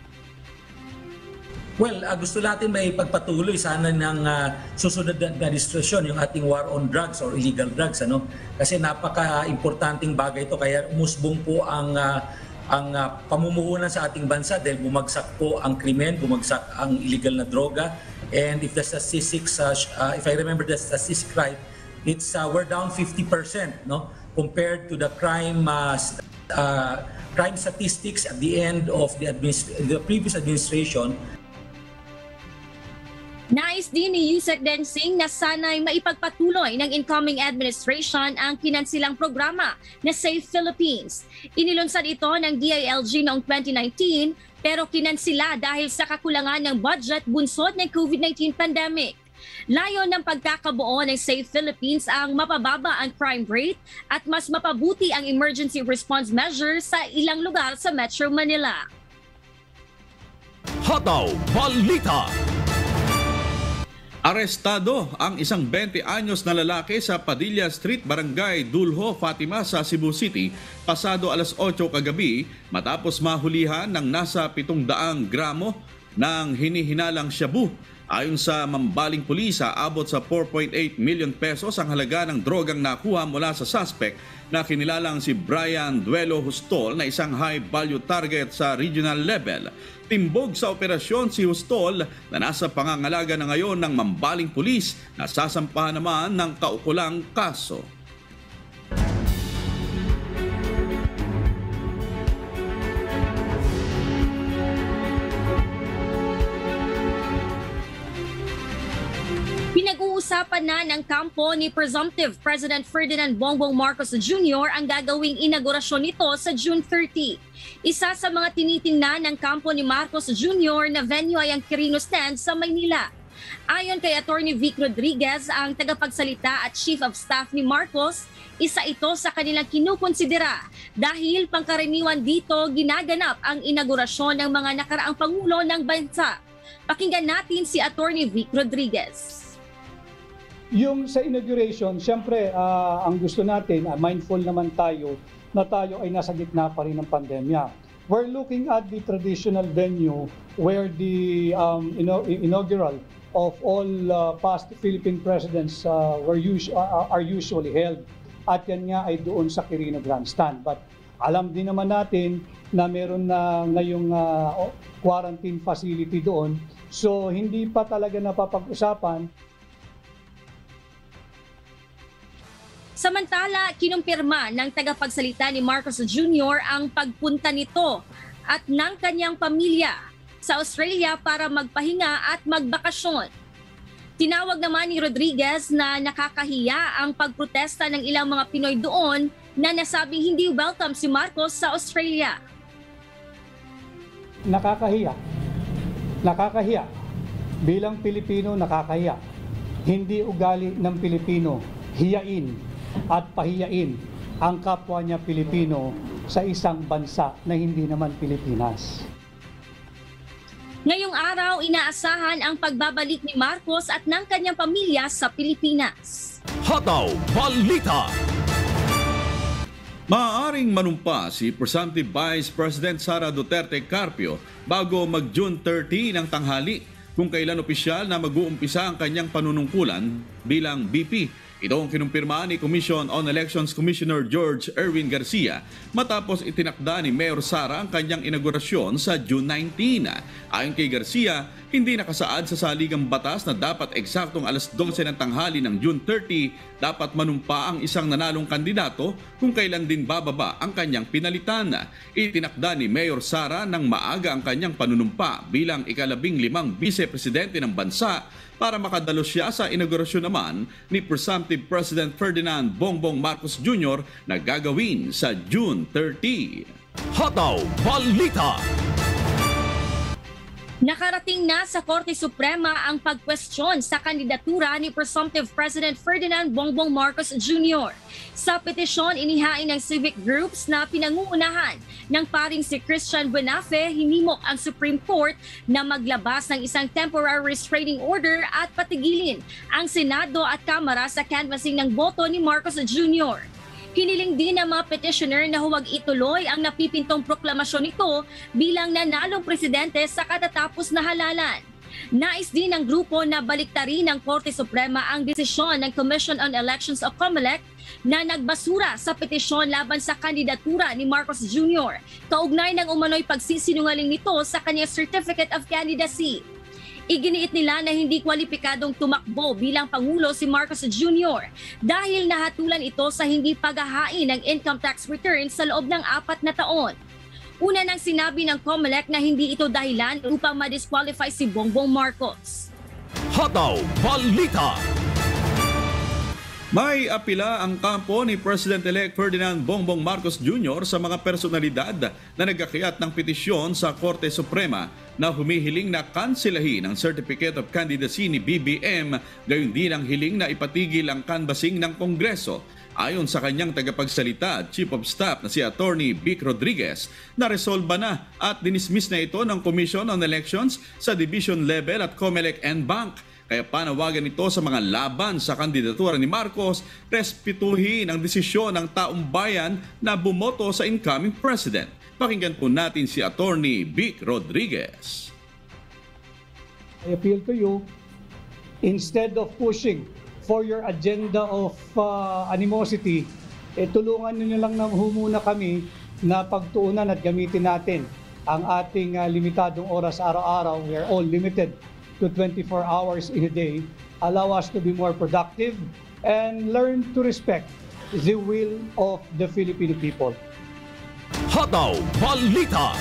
Well, gusto natin may pagpatuloy sana ng susunod na administrasyon yung ating war on drugs or illegal drugs, ano? Kasi napaka-importanting bagay ito, kaya umusbong po ang pamumuhunan sa ating bansa dahil bumagsak po ang krimen, bumagsak ang illegal na droga. And if the statistics, if I remember the statistics right, it's we're down 50%, no, compared to the crime statistics at the end of the previous administration. Nais din ni Yusek Densing na sana'y maipagpatuloy ng incoming administration ang kinansilang programa na Safe Philippines. Inilunsad ito ng DILG noong 2019 pero kinansila dahil sa kakulangan ng budget bunsod ng COVID-19 pandemic. Layon ng pagkakabuo ng Safe Philippines ang mapababa ang crime rate at mas mapabuti ang emergency response measures sa ilang lugar sa Metro Manila. Hataw Balita! Arestado ang isang 20 anyos na lalaki sa Padilla Street, Barangay Dulho, Fatima sa Cebu City pasado alas 8 kagabi matapos mahulihan ng nasa 700 gramo ng hinihinalang shabu. Ayon sa mambaling pulis, aabot sa 4.8 million pesos ang halaga ng drogang nakuha mula sa suspect na kinilalang si Brian Duelo Hustol na isang high-value target sa regional level. Timbog sa operasyon si Hustol na nasa pangangalaga na ngayon ng mambaling pulis na sasampahan naman ng kaukulang kaso. Pinag-uusapan na ng kampo ni presumptive President Ferdinand Bongbong Marcos Jr. ang gagawing inaugurasyon nito sa June 30. Isa sa mga tinitingnan ng kampo ni Marcos Jr. na venue ay ang Quirino Stand sa Maynila. Ayon kay Attorney Vic Rodriguez, ang tagapagsalita at Chief of Staff ni Marcos, isa ito sa kanilang kinukonsidera dahil pangkaraniwan dito ginaganap ang inaugurasyon ng mga nakaraang pangulo ng bansa. Pakinggan natin si Attorney Vic Rodriguez. Yung sa inauguration, siyempre ang gusto natin, mindful naman tayo na tayo ay nasa gitna pa rin ng pandemya. We're looking at the traditional venue where the inaugural of all past Philippine presidents are usually held. At yan nga ay doon sa Quirino Grandstand. But Alam din naman natin na meron na ngayong quarantine facility doon. So hindi pa talaga napapag-usapan. Samantala, kinumpirma ng tagapagsalita ni Marcos Jr. ang pagpunta nito at ng kanyang pamilya sa Australia para magpahinga at magbakasyon. Tinawag naman ni Rodriguez na nakakahiya ang pagprotesta ng ilang mga Pinoy doon na nasabing hindi welcome si Marcos sa Australia. Nakakahiya. Nakakahiya. Bilang Pilipino, nakakahiya. Hindi ugali ng Pilipino hiyain at pahiyain ang kapwa niya Pilipino sa isang bansa na hindi naman Pilipinas. Ngayong araw, inaasahan ang pagbabalik ni Marcos at ng kanyang pamilya sa Pilipinas. Hataw Balita. Maaaring manumpa si Presumptive Vice President Sara Duterte Carpio bago mag-June 30 ng tanghali kung kailan opisyal na mag-uumpisa ang kanyang panunungkulan bilang VP. Ito ang kinumpirma ni Commission on Elections Commissioner George Erwin Garcia matapos itinakda ni Mayor Sara ang kanyang inaugurasyon sa June 19. Ayon kay Garcia, hindi nakasaad sa saligang batas na dapat eksaktong alas 12 ng tanghali ng June 30 dapat manumpa ang isang nanalong kandidato kung kailan din bababa ang kanyang pinalitan. Itinakda ni Mayor Sara ng maaga ang kanyang panunumpa bilang ika-15 vice-presidente ng bansa para makadalo siya sa inaugurasyon naman ni Presumptive President Ferdinand Bongbong Marcos Jr. na gagawin sa June 30. Hataw Balita. Nakarating na sa Korte Suprema ang pagkwestiyon sa kandidatura ni Presumptive President Ferdinand Bongbong Marcos Jr. Sa petisyon, inihain ng civic groups na pinangungunahan ng paring si Christian Buenafe, hinimok ang Supreme Court na maglabas ng isang temporary restraining order at patigilin ang Senado at Kamara sa canvassing ng boto ni Marcos Jr. Hiniling din ng mga petitioner na huwag ituloy ang napipintong proklamasyon nito bilang nanalong presidente sa katatapos na halalan. Nais din ng grupo na baliktarin ng Korte Suprema ang desisyon ng Commission on Elections o COMELEC na nagbasura sa petisyon laban sa kandidatura ni Marcos Jr. kaugnay ng umano'y pagsisinungaling nito sa kanyang Certificate of Candidacy. Iginiit nila na hindi kwalipikadong tumakbo bilang Pangulo si Marcos Jr. dahil nahatulan ito sa hindi paghahain ng income tax returns sa loob ng 4 na taon. Una nang sinabi ng COMELEC na hindi ito dahilan upang ma-disqualify si Bongbong Marcos. Hataw Balita. May apila ang kampo ni President-elect Ferdinand Bongbong Marcos Jr. sa mga personalidad na nagkakayat ng petisyon sa Korte Suprema na humihiling na kanselahin ang Certificate of Candidacy ni BBM, gayon din ang hiling na ipatigil ang canvassing ng Kongreso. Ayon sa kanyang tagapagsalita at Chief of Staff na si Attorney Vic Rodriguez, naresolba na at dinismiss na ito ng Commission on Elections sa division level at COMELEC and Bank. Kaya panawagan ito sa mga laban sa kandidatura ni Marcos, respetuhin ang desisyon ng taong bayan na bumoto sa incoming president. Pakinggan po natin si Attorney Vic Rodriguez. I appeal to you, instead of pushing for your agenda of animosity, tulungan niyo lang na humuna kami na pagtuunan at gamitin natin ang ating limitadong oras araw-araw. We are all limited to 24 hours in a day. Allow us to be more productive and learn to respect the will of the Filipino people. Hataw Balita.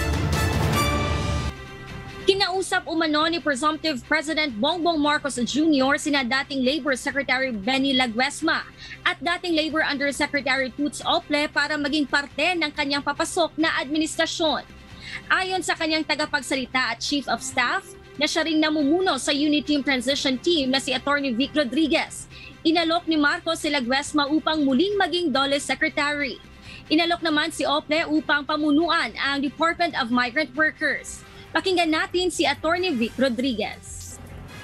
Kinausap umano ni Presumptive President Bongbong Marcos Jr. sina dating Labor Secretary Benny Laguesma at dating Labor Undersecretary Toots Ople para maging parte ng kanyang papasok na administrasyon. Ayon sa kanyang tagapagsalita at Chief of Staff, na siya ring namumuno sa Unity Team Transition Team na si Attorney Vic Rodriguez. Inalok ni Marcos si Laguesma upang muling maging DOLE Secretary. Inalok naman si Ople upang pamunuan ang Department of Migrant Workers. Pakinggan natin si Attorney Vic Rodriguez.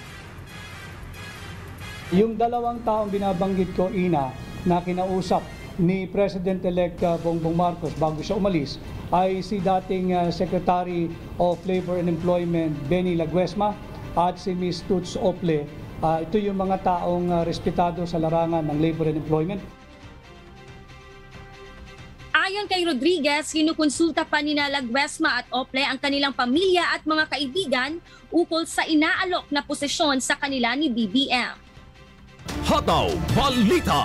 Yung dalawang taong binabanggit ko, Ina, na kinausap ni President-elect Bongbong Marcos bago siya umalis, ay si dating Secretary of Labor and Employment Benny Laguesma at si Ms. Toots Ople. Ito yung mga taong respetado sa larangan ng labor and employment. Ayon kay Rodriguez, kinukonsulta pa ni Laguesma at Ople ang kanilang pamilya at mga kaibigan ukol sa inaalok na posisyon sa kanila ni BBM. Hataw Balita.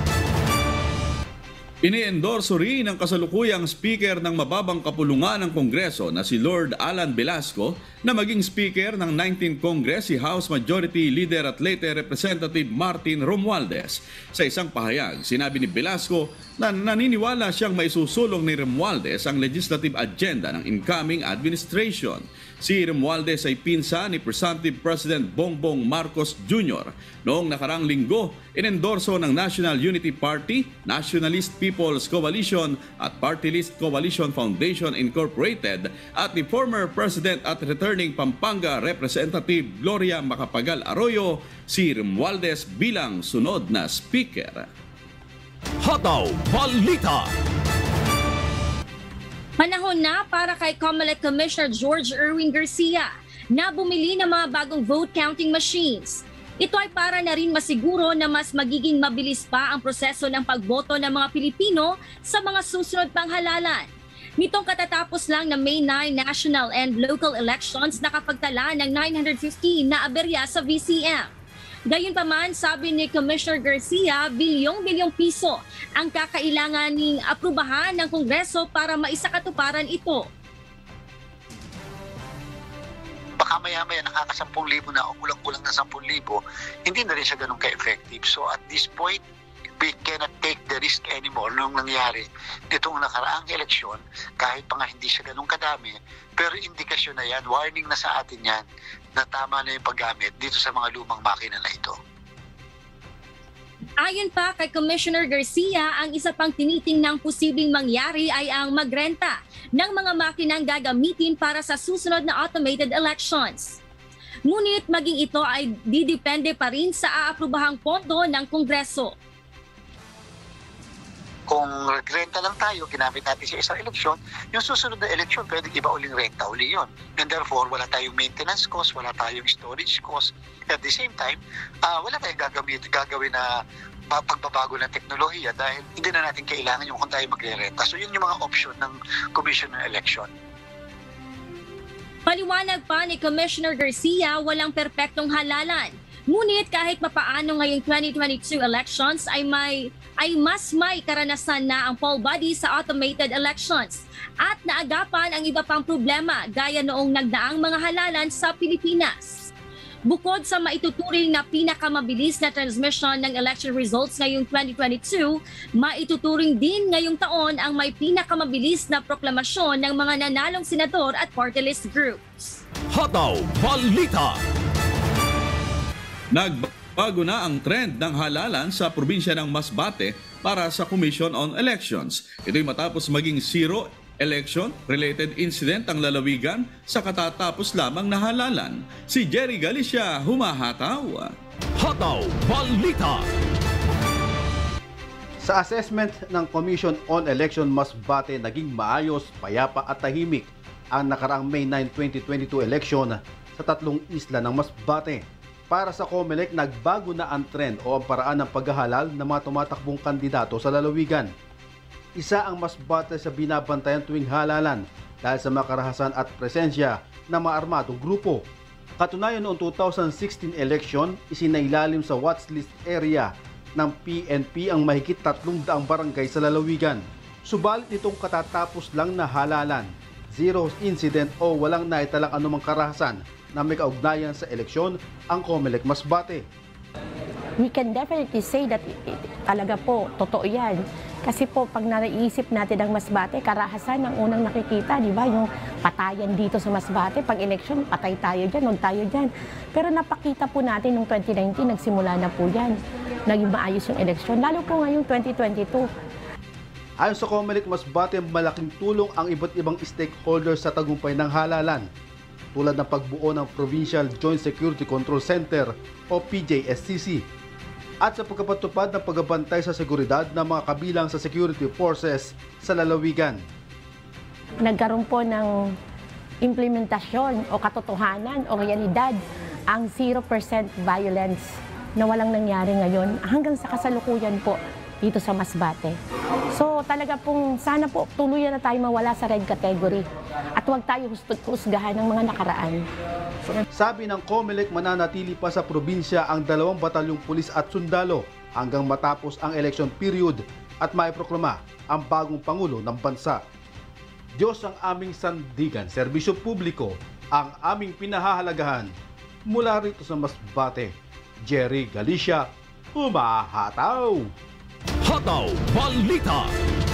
Iniendorso rin ng kasalukuyang Speaker ng mababang kapulungan ng Kongreso na si Lord Alan Velasco na maging Speaker ng 19th Congress si House Majority Leader at Leyte Representative Martin Romualdez. Sa isang pahayag, sinabi ni Velasco na naniniwala siyang maisusulong ni Romualdez ang legislative agenda ng incoming administration. Si Romualdez ay pinsa ni Presumptive President Bongbong Marcos Jr. Noong nakarang linggo, inendorso ng National Unity Party, Nationalist People's Coalition at Party List Coalition Foundation Incorporated at ni former President at returning Pampanga Representative Gloria Macapagal Arroyo si Romualdez bilang sunod na Speaker. Hataw Balita. Panahon na para kay COMELEC Commissioner George Erwin Garcia na bumili ng mga bagong vote counting machines. Ito ay para na rin masiguro na mas magiging mabilis pa ang proseso ng pagboto ng mga Pilipino sa mga susunod pang halalan. Nitong katatapos lang na May 9 national and local elections, nakapagtala ng 915 na aberya sa VCM. Gayunpaman, sabi ni Commissioner Garcia, bilyong-bilyong piso ang kakailanganing aprubahan ng Kongreso para maisakatuparan ito. Baka maya-maya nakaka-10,000 na o kulang-kulang na 10,000, hindi na rin siya ganun ka-effective. So at this point, we cannot take the risk anymore nung nangyari nitong nakaraang eleksyon, kahit pa nga hindi siya ganun kadami, pero indikasyon na yan, warning na sa atin yan, na tama na yung paggamit dito sa mga lumang makina na ito. Ayon pa kay Commissioner Garcia, ang isa pang tinitingnang posibleng mangyari ay ang magrenta ng mga makinang gagamitin para sa susunod na automated elections. Ngunit maging ito ay didepende pa rin sa aaprubahang pondo ng Kongreso. Kung renta lang tayo, ginamit natin sa isang eleksyon, yung susunod na eleksyon, pwede iba uling renta uli yun. And therefore, wala tayong maintenance cost, wala tayong storage cost. At the same time, wala tayong gagawin na pagbabago ng teknolohiya dahil hindi na natin kailangan yung kung tayo magre-renta. So yun yung mga option ng Commission ng Election. Paliwanag pa ni Commissioner Garcia, walang perpektong halalan. Ngunit kahit mapaano ngayong 2022 elections ay mas may karanasan na ang poll body sa automated elections at naagapan ang iba pang problema gaya noong nagdaang mga halalan sa Pilipinas. Bukod sa maituturing na pinakamabilis na transmission ng election results ngayong 2022, maituturing din ngayong taon ang may pinakamabilis na proklamasyon ng mga nanalong senador at party list groups. Hataw Balita. Nagbago na ang trend ng halalan sa probinsya ng Masbate para sa Commission on Elections. Ito'y matapos maging zero election-related incident ang lalawigan sa katatapos lamang na halalan. Si Jerry Galicia humahataw. Hataw Balita. Sa assessment ng Commission on Election Masbate, naging maayos, payapa at tahimik ang nakaraang May 9, 2022 election sa tatlong isla ng Masbate. Para sa COMELEC, nagbago na ang trend o ang paraan ng paghahalal ng mga tumatakbong kandidato sa lalawigan. Isa ang Masbate sa binabantayan tuwing halalan dahil sa makarahasan at presensya ng mga armadong grupo. Katunayan noong 2016 election, isinailalim sa watchlist area ng PNP ang mahigit 300 barangay sa lalawigan. Subalit itong katatapos lang na halalan, zero incident o walang naitalang anumang karahasan na may kaugnayan sa eleksyon ang COMELEC Masbate. We can definitely say that talaga po, totoo yan. Kasi po, pag naiisip natin ang Masbate, karahasan ang unang nakikita, di ba? Yung patayan dito sa Masbate, pag eleksyon, patay tayo dyan, huwag tayo dyan. Pero napakita po natin noong 2019, nagsimula na po yan. Naging maayos yung eleksyon, lalo po ngayong 2022. Ayon sa COMELEC Masbate, malaking tulong ang iba't ibang stakeholders sa tagumpay ng halalan, tulad ng pagbuo ng Provincial Joint Security Control Center o PJSCC at sa pagpapatupad ng pagbabantay sa seguridad ng mga kabilang sa security forces sa lalawigan. Nagkaroon po ng implementasyon o katotohanan o realidad ang 0% violence na walang nangyari ngayon. Hanggang sa kasalukuyan po, dito sa Masbate. So talaga pong sana po tuluyan na tayo mawala sa red category at huwag tayo husgahan ng mga nakaraan. Sabi ng COMELEC, mananatili pa sa probinsya ang 2 batalyong pulis at sundalo hanggang matapos ang election period at maiproklama ang bagong Pangulo ng bansa. Diyos ang aming sandigan, serbisyo publiko ang aming pinahahalagahan. Mula rito sa Masbate, Jerry Galicia, humahataw! Hataw Balita.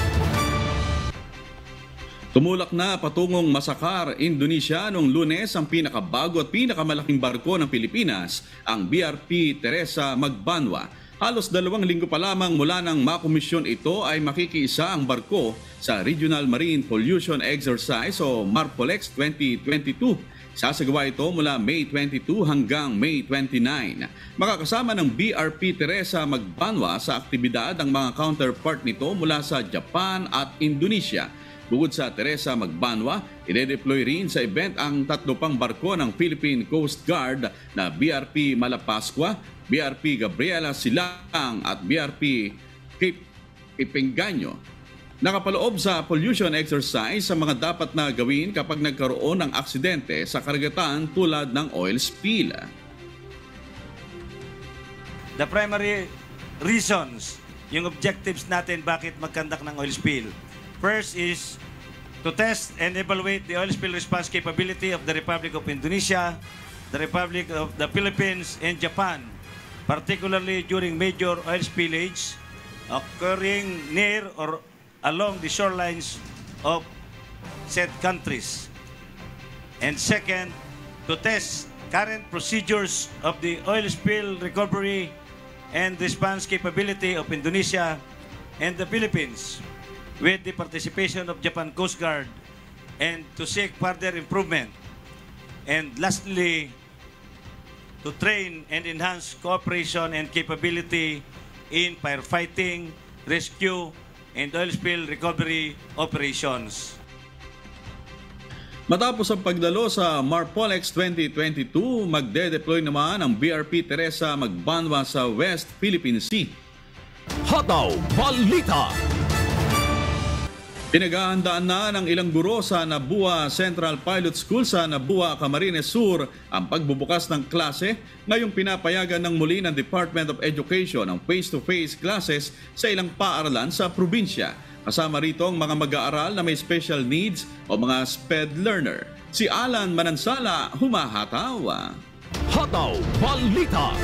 Tumulak na patungong Masakar, Indonesia noong Lunes ang pinakabago at pinakamalaking barko ng Pilipinas, ang BRP Teresa Magbanwa. Halos 2 linggo pa lamang mula nang makomisyon ito ay makikiisa ang barko sa Regional Marine Pollution Exercise o MARPOLEX 2022. Sasagawa ito mula May 22 hanggang May 29. Makakasama ng BRP Teresa Magbanwa sa aktibidad ang mga counterpart nito mula sa Japan at Indonesia. Bukod sa Teresa Magbanwa, ide-deploy rin sa event ang 3 pang barko ng Philippine Coast Guard na BRP Malapascua, BRP Gabriela Silang at BRP Cape Ipenganyo. Nakapaloob sa pollution exercise sa mga dapat na gawin kapag nagkaroon ng aksidente sa karagatan tulad ng oil spill. The primary reasons, yung objectives natin bakit magkandak ng oil spill. First is to test and evaluate the oil spill response capability of the Republic of Indonesia, the Republic of the Philippines, and Japan, particularly during major oil spillage occurring near or along the shorelines of said countries. And second, to test current procedures of the oil spill recovery and response capability of Indonesia and the Philippines with the participation of Japan Coast Guard and to seek further improvement. And lastly, to train and enhance cooperation and capability in firefighting, rescue, and oil spill recovery operations. Matapos ang pagdalo sa MARPOLEX 2022, magde-deploy naman ang BRP Teresa Magbanwa sa West Philippine Sea. Hataw Balita. Pinaghahandaan na ng ilang guro sa Nabua Central Pilot School sa Nabua, Camarines Sur ang pagbubukas ng klase ngayong pinapayagan ng muli ng Department of Education ang face-to-face classes sa ilang paaralan sa probinsya. Kasama rito ang mga mag-aaral na may special needs o mga SPED learner. Si Alan Manansala, humahataw. Hataw Balita.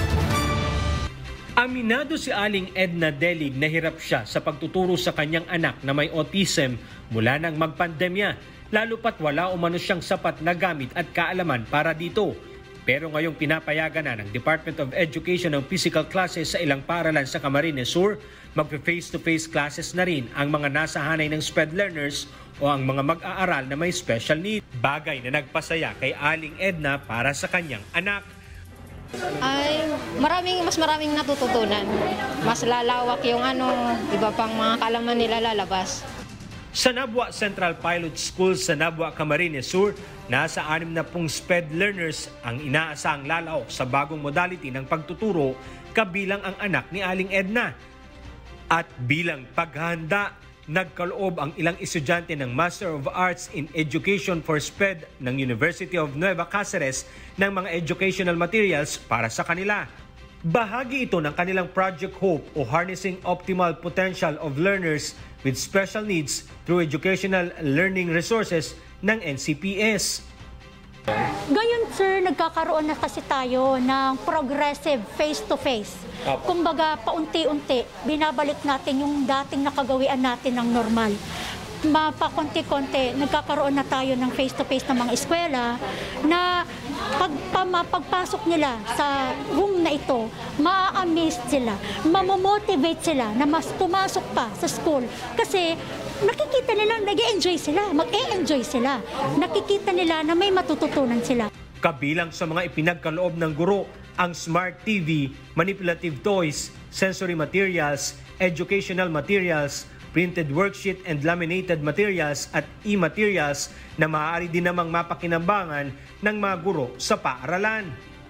Aminado si Aling Edna Delig na hirap siya sa pagtuturo sa kanyang anak na may autism mula nang magpandemya, lalo pat wala umano siyang sapat na gamit at kaalaman para dito. Pero ngayong pinapayagan na ng Department of Education ng physical classes sa ilang paaralan sa Camarines Sur, mag-face-to-face classes na rin ang mga nasa hanay ng SPED learners o ang mga mag-aaral na may special need. Bagay na nagpasaya kay Aling Edna para sa kanyang anak. Ay, mas maraming natututunan. Mas lalawak yung iba pang mga kaalaman nila lalabas. Sa Nabua Central Pilot School sa Nabua, Camarines Sur, nasa 60 SPED learners ang inaasang lalaok sa bagong modality ng pagtuturo kabilang ang anak ni Aling Edna. At bilang paghahanda, nagkaloob ang ilang estudyante ng Master of Arts in Education for SPED ng University of Nueva Cáceres ng mga educational materials para sa kanila. Bahagi ito ng kanilang Project Hope o Harnessing Optimal Potential of Learners with Special Needs through Educational Learning Resources ng NCPS. Ngayon sir, nagkakaroon na kasi tayo ng progressive face-to-face. Kumbaga, paunti-unti, binabalik natin yung dating nakagawian natin ng normal. Pakunti-kunti, nagkakaroon na tayo ng face-to-face ng mga eskwela na pagpasok nila sa room na ito, ma-amaze sila, mamomotivate sila na mas pumasok pa sa school. Kasi nakikita nila, nag-e-enjoy sila, mag-e-enjoy sila. Nakikita nila na may matututunan sila. Kabilang sa mga ipinagkaloob ng guro, ang Smart TV, manipulative toys, sensory materials, educational materials, printed worksheet and laminated materials at e-materials na maaari din namang mapakinabangan ng mga guro sa paaralan.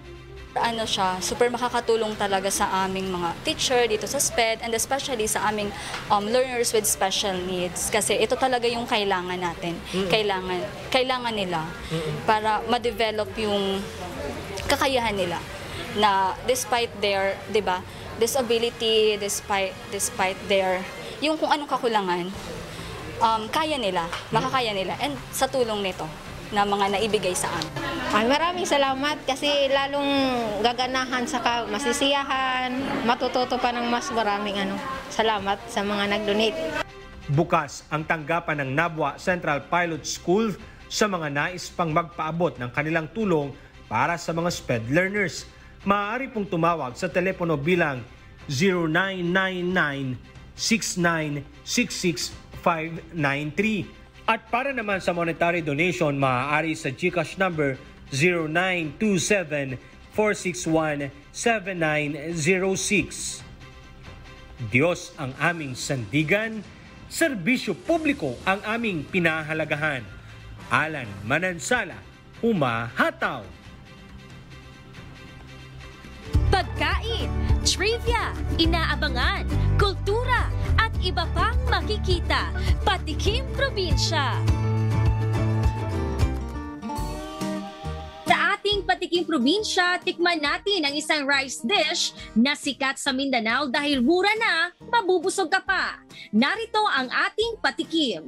Ano siya, super makakatulong talaga sa aming mga teacher dito sa SPED and especially sa aming learners with special needs kasi ito talaga yung kailangan natin. Kailangan nila para ma-develop yung kakayahan nila na despite their, 'di ba, disability, despite their yung kung anong kakulangan, kaya nila, makakaya nila and sa tulong nito na mga naibigay sa amin. Maraming salamat kasi lalong gaganahan saka masisiyahan, matututo pa ng mas maraming salamat sa mga nag-donate. Bukas ang tanggapan ng Nabwa Central Pilot School sa mga nais pang magpaabot ng kanilang tulong para sa mga SPED learners. Maaari pong tumawag sa telepono bilang 0999-6966-593. At para naman sa monetary donation, maaari sa GCash number 0927-461-7906. Diyos ang aming sandigan, serbisyo publiko ang aming pinahalagahan. Alan Manansala, Humahataw. Pagkain, trivia, inaabangan, kultura, at iba pang makikita. Patikim Probinsya. Sa ating Patikim Probinsya, tikman natin ang isang rice dish na sikat sa Mindanao dahil mura na, mabubusog ka pa. Narito ang ating patikim.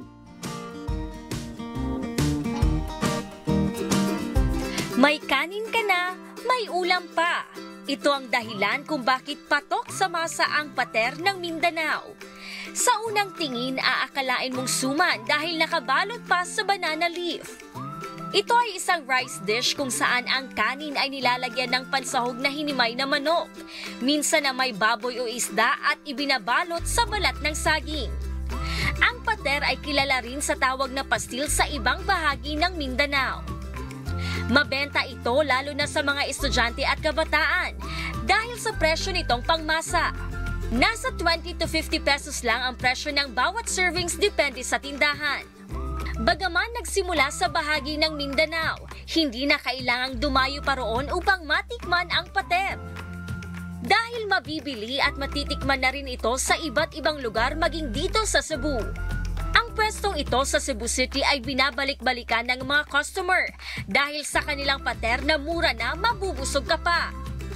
May kanin ka na, may ulam pa. Ito ang dahilan kung bakit patok sa masa ang pater ng Mindanao. Sa unang tingin, aakalain mong suman dahil nakabalot pa sa banana leaf. Ito ay isang rice dish kung saan ang kanin ay nilalagyan ng pansahog na hinimay na manok. Minsan na may baboy o isda at ibinabalot sa balat ng saging. Ang pater ay kilala rin sa tawag na pastil sa ibang bahagi ng Mindanao. Mabenta ito lalo na sa mga estudyante at kabataan dahil sa presyo nitong pangmasa. Nasa 20 to 50 pesos lang ang presyo ng bawat servings depende sa tindahan. Bagaman nagsimula sa bahagi ng Mindanao, hindi na kailangang dumayo pa roon upang matikman ang pater. Dahil mabibili at matitikman na rin ito sa iba't ibang lugar maging dito sa Cebu. Ang pwestong ito sa Cebu City ay binabalik-balikan ng mga customer dahil sa kanilang pater na mura na mabubusog ka pa.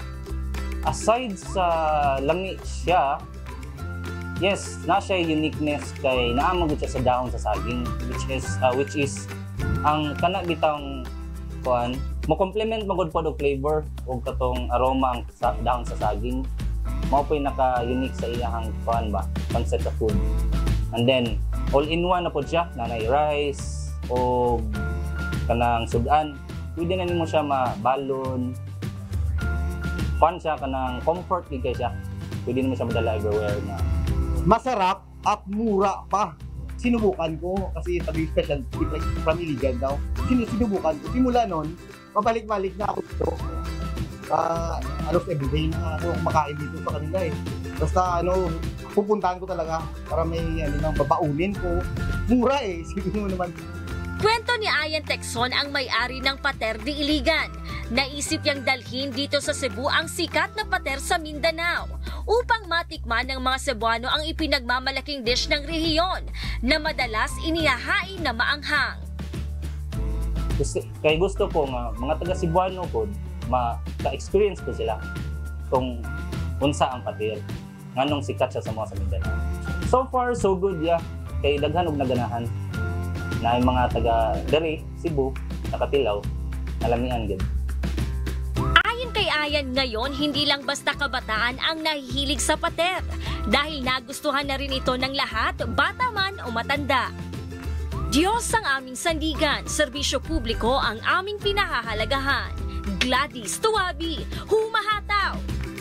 Aside sa langi siya, yes, na siya uniqueness kay naamagod siya sa dahon sa saging which is ang kana bitang kuan mo complement magud pod og flavor ug katong aroma ang dahon sa saging mao po'y naka-unique sa iyang kuan ba concept of food. And then all-in-one na po siya, nanay rice o kanang sudan. Pwede na nimo siya mabalon. Fun siya, kanang comfort kay siya. Pwede nimo siya madala everywhere na. Masarap at mura pa. Sinubukan ko kasi sabi special from Iligan daw. Sinubukan ko. Simula nun, pabalik-balik na ako dito. Halos everyday na ako makain dito sa kanila eh. Basta pupuntahan ko talaga para may nang babaunin ko. Mura eh, siguro naman. Kwento ni Ayan Texon ang may-ari ng Pater de Iligan. Naisip niyang dalhin dito sa Cebu ang sikat na pater sa Mindanao upang matikman ng mga Cebuano ang ipinagmamalaking dish ng rehiyon na madalas inihahain na maanghang. Kaya gusto ko nga mga taga Cebuano po maka-experience ko sila kung unsa ang pater. Nganong sikat siya sa mga sa Mindanao. So far, so good, yeah. Kay daghan og naganahan na yung mga taga Dere, Cebu, Nakatilaw, nalamian gid. Ayon kay Ayan, ngayon hindi lang basta kabataan ang nahihilig sa pater dahil nagustuhan na rin ito ng lahat, bata man o matanda. Diyos ang aming sandigan, serbisyo publiko ang aming pinahahalagahan. Gladys Tuwabi, Humahataw!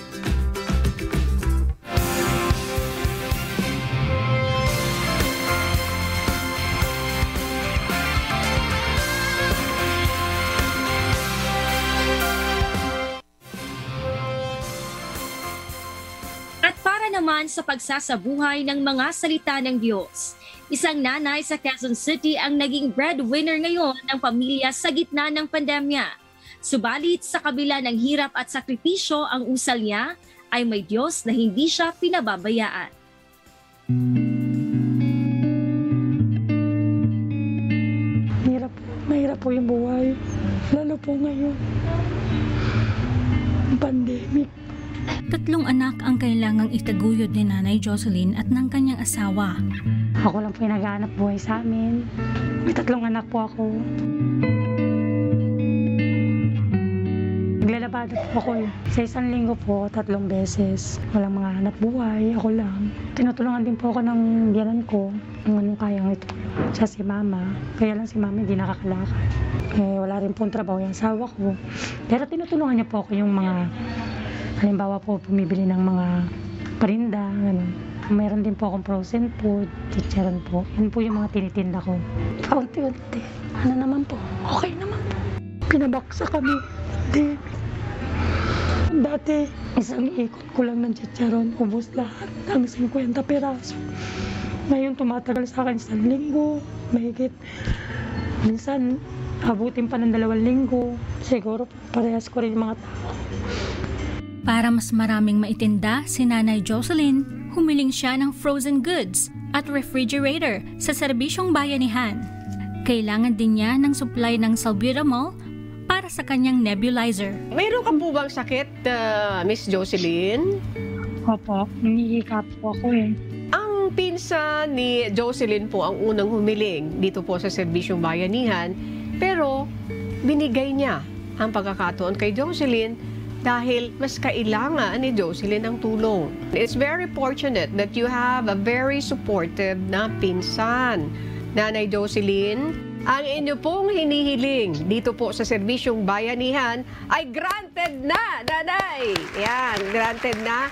naman sa pagsasabuhay ng mga salita ng Diyos. Isang nanay sa Quezon City ang naging breadwinner ngayon ng pamilya sa gitna ng pandemya. Subalit sa kabila ng hirap at sakripisyo, ang usal niya ay may Diyos na hindi siya pinababayaan. Mahirap po yung buhay, lalo po ngayon. Pandemic. 3 anak ang kailangang itaguyod ni Nanay Jocelyn at ng kanyang asawa. Ako lang po yung naghahanap buhay sa amin. May 3 anak po ako. Naglalabada po ako sa isang linggo po, 3 beses. Walang mga hanap buhay, ako lang. Tinutulungan din po ako ng biyanan ko kung anong kayang itulong. Siya si Mama, kaya lang si Mama hindi nakakalakad. Wala rin pong trabaho yung asawa ko. Pero tinutulungan niya po ako yung mga, halimbawa po, bumibili ng mga parinda, ganun. Mayroon din po akong frozen food, chicharon po. Yan po yung mga tinitinda ko. Paunti-unti. Ano naman po? Okay naman po. Pinabaksa kami. Dati, isang ikot ko lang ng chicharon, ubos lahat ng 50 peraso. Ngayon, tumatagal sa akin 1 linggo, mahigit. Minsan, abutin pa ng 2 linggo. Siguro, parehas ko rin yung mga tao. Para mas maraming maitinda, si Nanay Jocelyn, humiling siya ng frozen goods at refrigerator sa serbisyong bayanihan. Kailangan din niya ng supply ng salbutamol para sa kanyang nebulizer. Mayroon ka po bang sakit, Miss Jocelyn? Opo, hinihikap po ako eh. Ang pinsan ni Jocelyn po ang unang humiling dito po sa serbisyong bayanihan, pero binigay niya ang pagkakataon kay Jocelyn dahil mas kailangan ni Jocelyn ng tulong. It's very fortunate that you have a very supportive na pinsan. Nanay Jocelyn, ang inyo pong hinihiling dito po sa serbisyong bayanihan ay granted na, Nanay! Yan, granted na.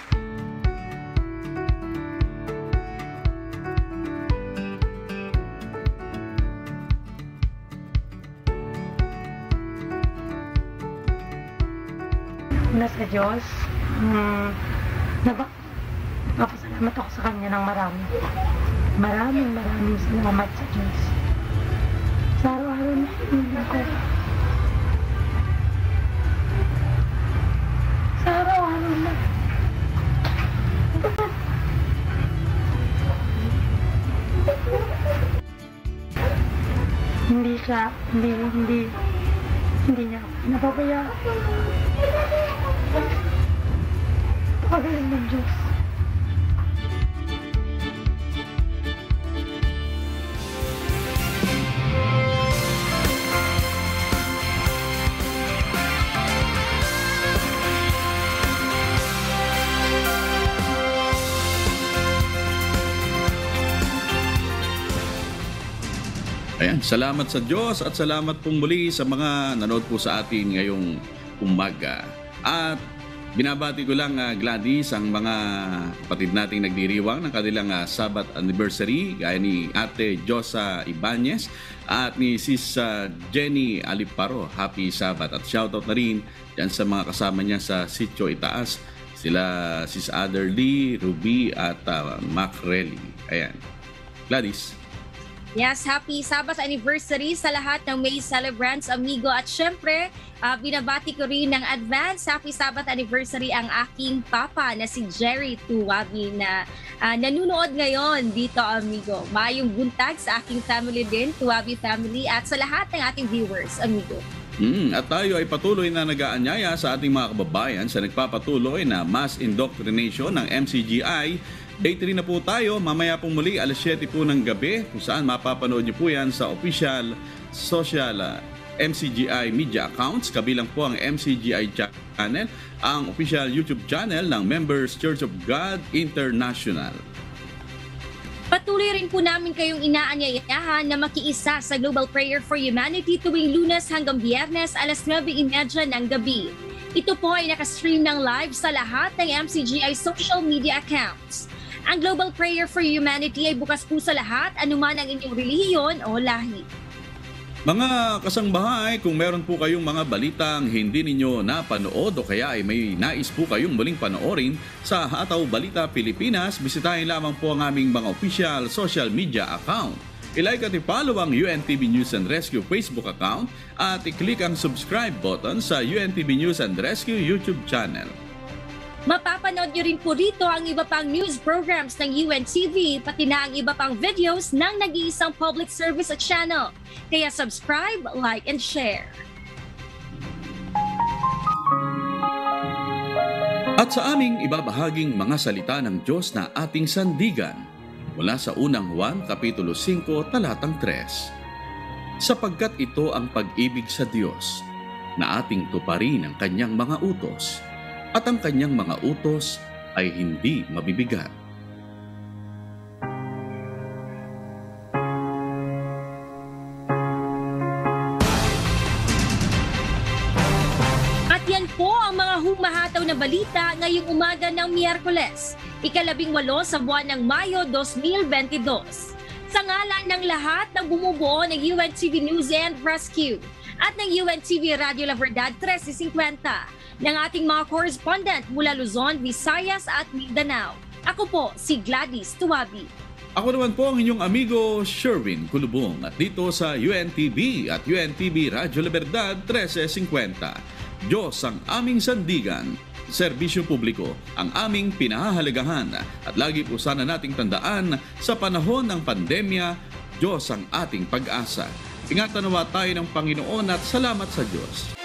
Una sa Diyos, napasalamat ako sa Kanya ng marami. Maraming salamat sa Diyos. Sa araw-araw na hinihiling ko. Sa araw-araw na. Hindi niya ako pinababayaan. Pagaling ng Diyos. Ayan, salamat sa Diyos at salamat pong muli sa mga nanood po sa atin ngayong umaga. At binabati ko lang Gladys ang mga kapatid nating nagdiriwang ng kanilang Sabat anniversary gaya ni Ate Josa Ibanez at ni Sis Jenny Aliparo. Happy Sabat at shoutout na rin dyan sa mga kasama niya sa Sitio Itaas. Sila Sis Adderly, Ruby at Macrelly. Ayan. Gladys. Yes, happy Sabbath anniversary sa lahat ng May celebrants, amigo. At syempre, binabati ko rin ng advance happy Sabbath anniversary ang aking papa na si Jerry Tuwabi na nanunood ngayon dito, amigo. Maayong buntag sa aking family din, Tuwabi family, at sa lahat ng ating viewers, amigo. At tayo ay patuloy na nag-aanyaya sa ating mga kababayan sa nagpapatuloy na mass indoctrination ng MCGI. Day 3 na po tayo, mamaya pong muli alas 7 po ng gabi kung saan mapapanood niyo po yan sa official social MCGI media accounts. Kabilang po ang MCGI channel, ang official YouTube channel ng Members Church of God International. Patuloy rin po namin kayong inaanyayahan na makiisa sa Global Prayer for Humanity tuwing Lunes hanggang Biyernes alas 9:30 ng gabi. Ito po ay nakastream ng live sa lahat ng MCGI social media accounts. Ang Global Prayer for Humanity ay bukas po sa lahat, anuman ang inyong relihiyon o lahi. Mga kasangbahay, kung meron po kayong mga balitang hindi ninyo napanood o kaya ay may nais po kayong muling panoorin sa Hataw Balita Pilipinas, bisitahin lamang po ang aming mga official social media account. I-like at i-follow ang UNTV News and Rescue Facebook account at i-click ang subscribe button sa UNTV News and Rescue YouTube channel. Mapapanood nyo rin po rito ang iba pang news programs ng UNTV, pati na ang iba pang videos ng nag-iisang public service channel. Kaya subscribe, like, and share. At sa aming ibabahaging mga salita ng Diyos na ating sandigan, mula sa unang Juan, Kapitulo 5, talatang 3. Sapagkat ito ang pag-ibig sa Diyos, na ating tuparin ang kanyang mga utos, at ang kanyang mga utos ay hindi mabibigat. At yan po ang mga humahataw na balita ngayong umaga ng Miyerkules, 18 sa buwan ng Mayo 2022. Sa ngalan ng lahat ng bumubuo ng UNTV News and Rescue at ng UNTV Radio La Verdad 1350, ng ating mga correspondent mula Luzon, Visayas at Mindanao. Ako po si Gladys Tuwabi. Ako naman po ang inyong amigo Sherwin Kulubong at dito sa UNTV at UNTV Radio La Verdad 1350. Diyos ang aming sandigan, serbisyo publiko ang aming pinahahalagahan at lagi po sana nating tandaan sa panahon ng pandemya, Diyos ang ating pag-asa. Ingatan nawa tayo ng Panginoon at salamat sa Diyos.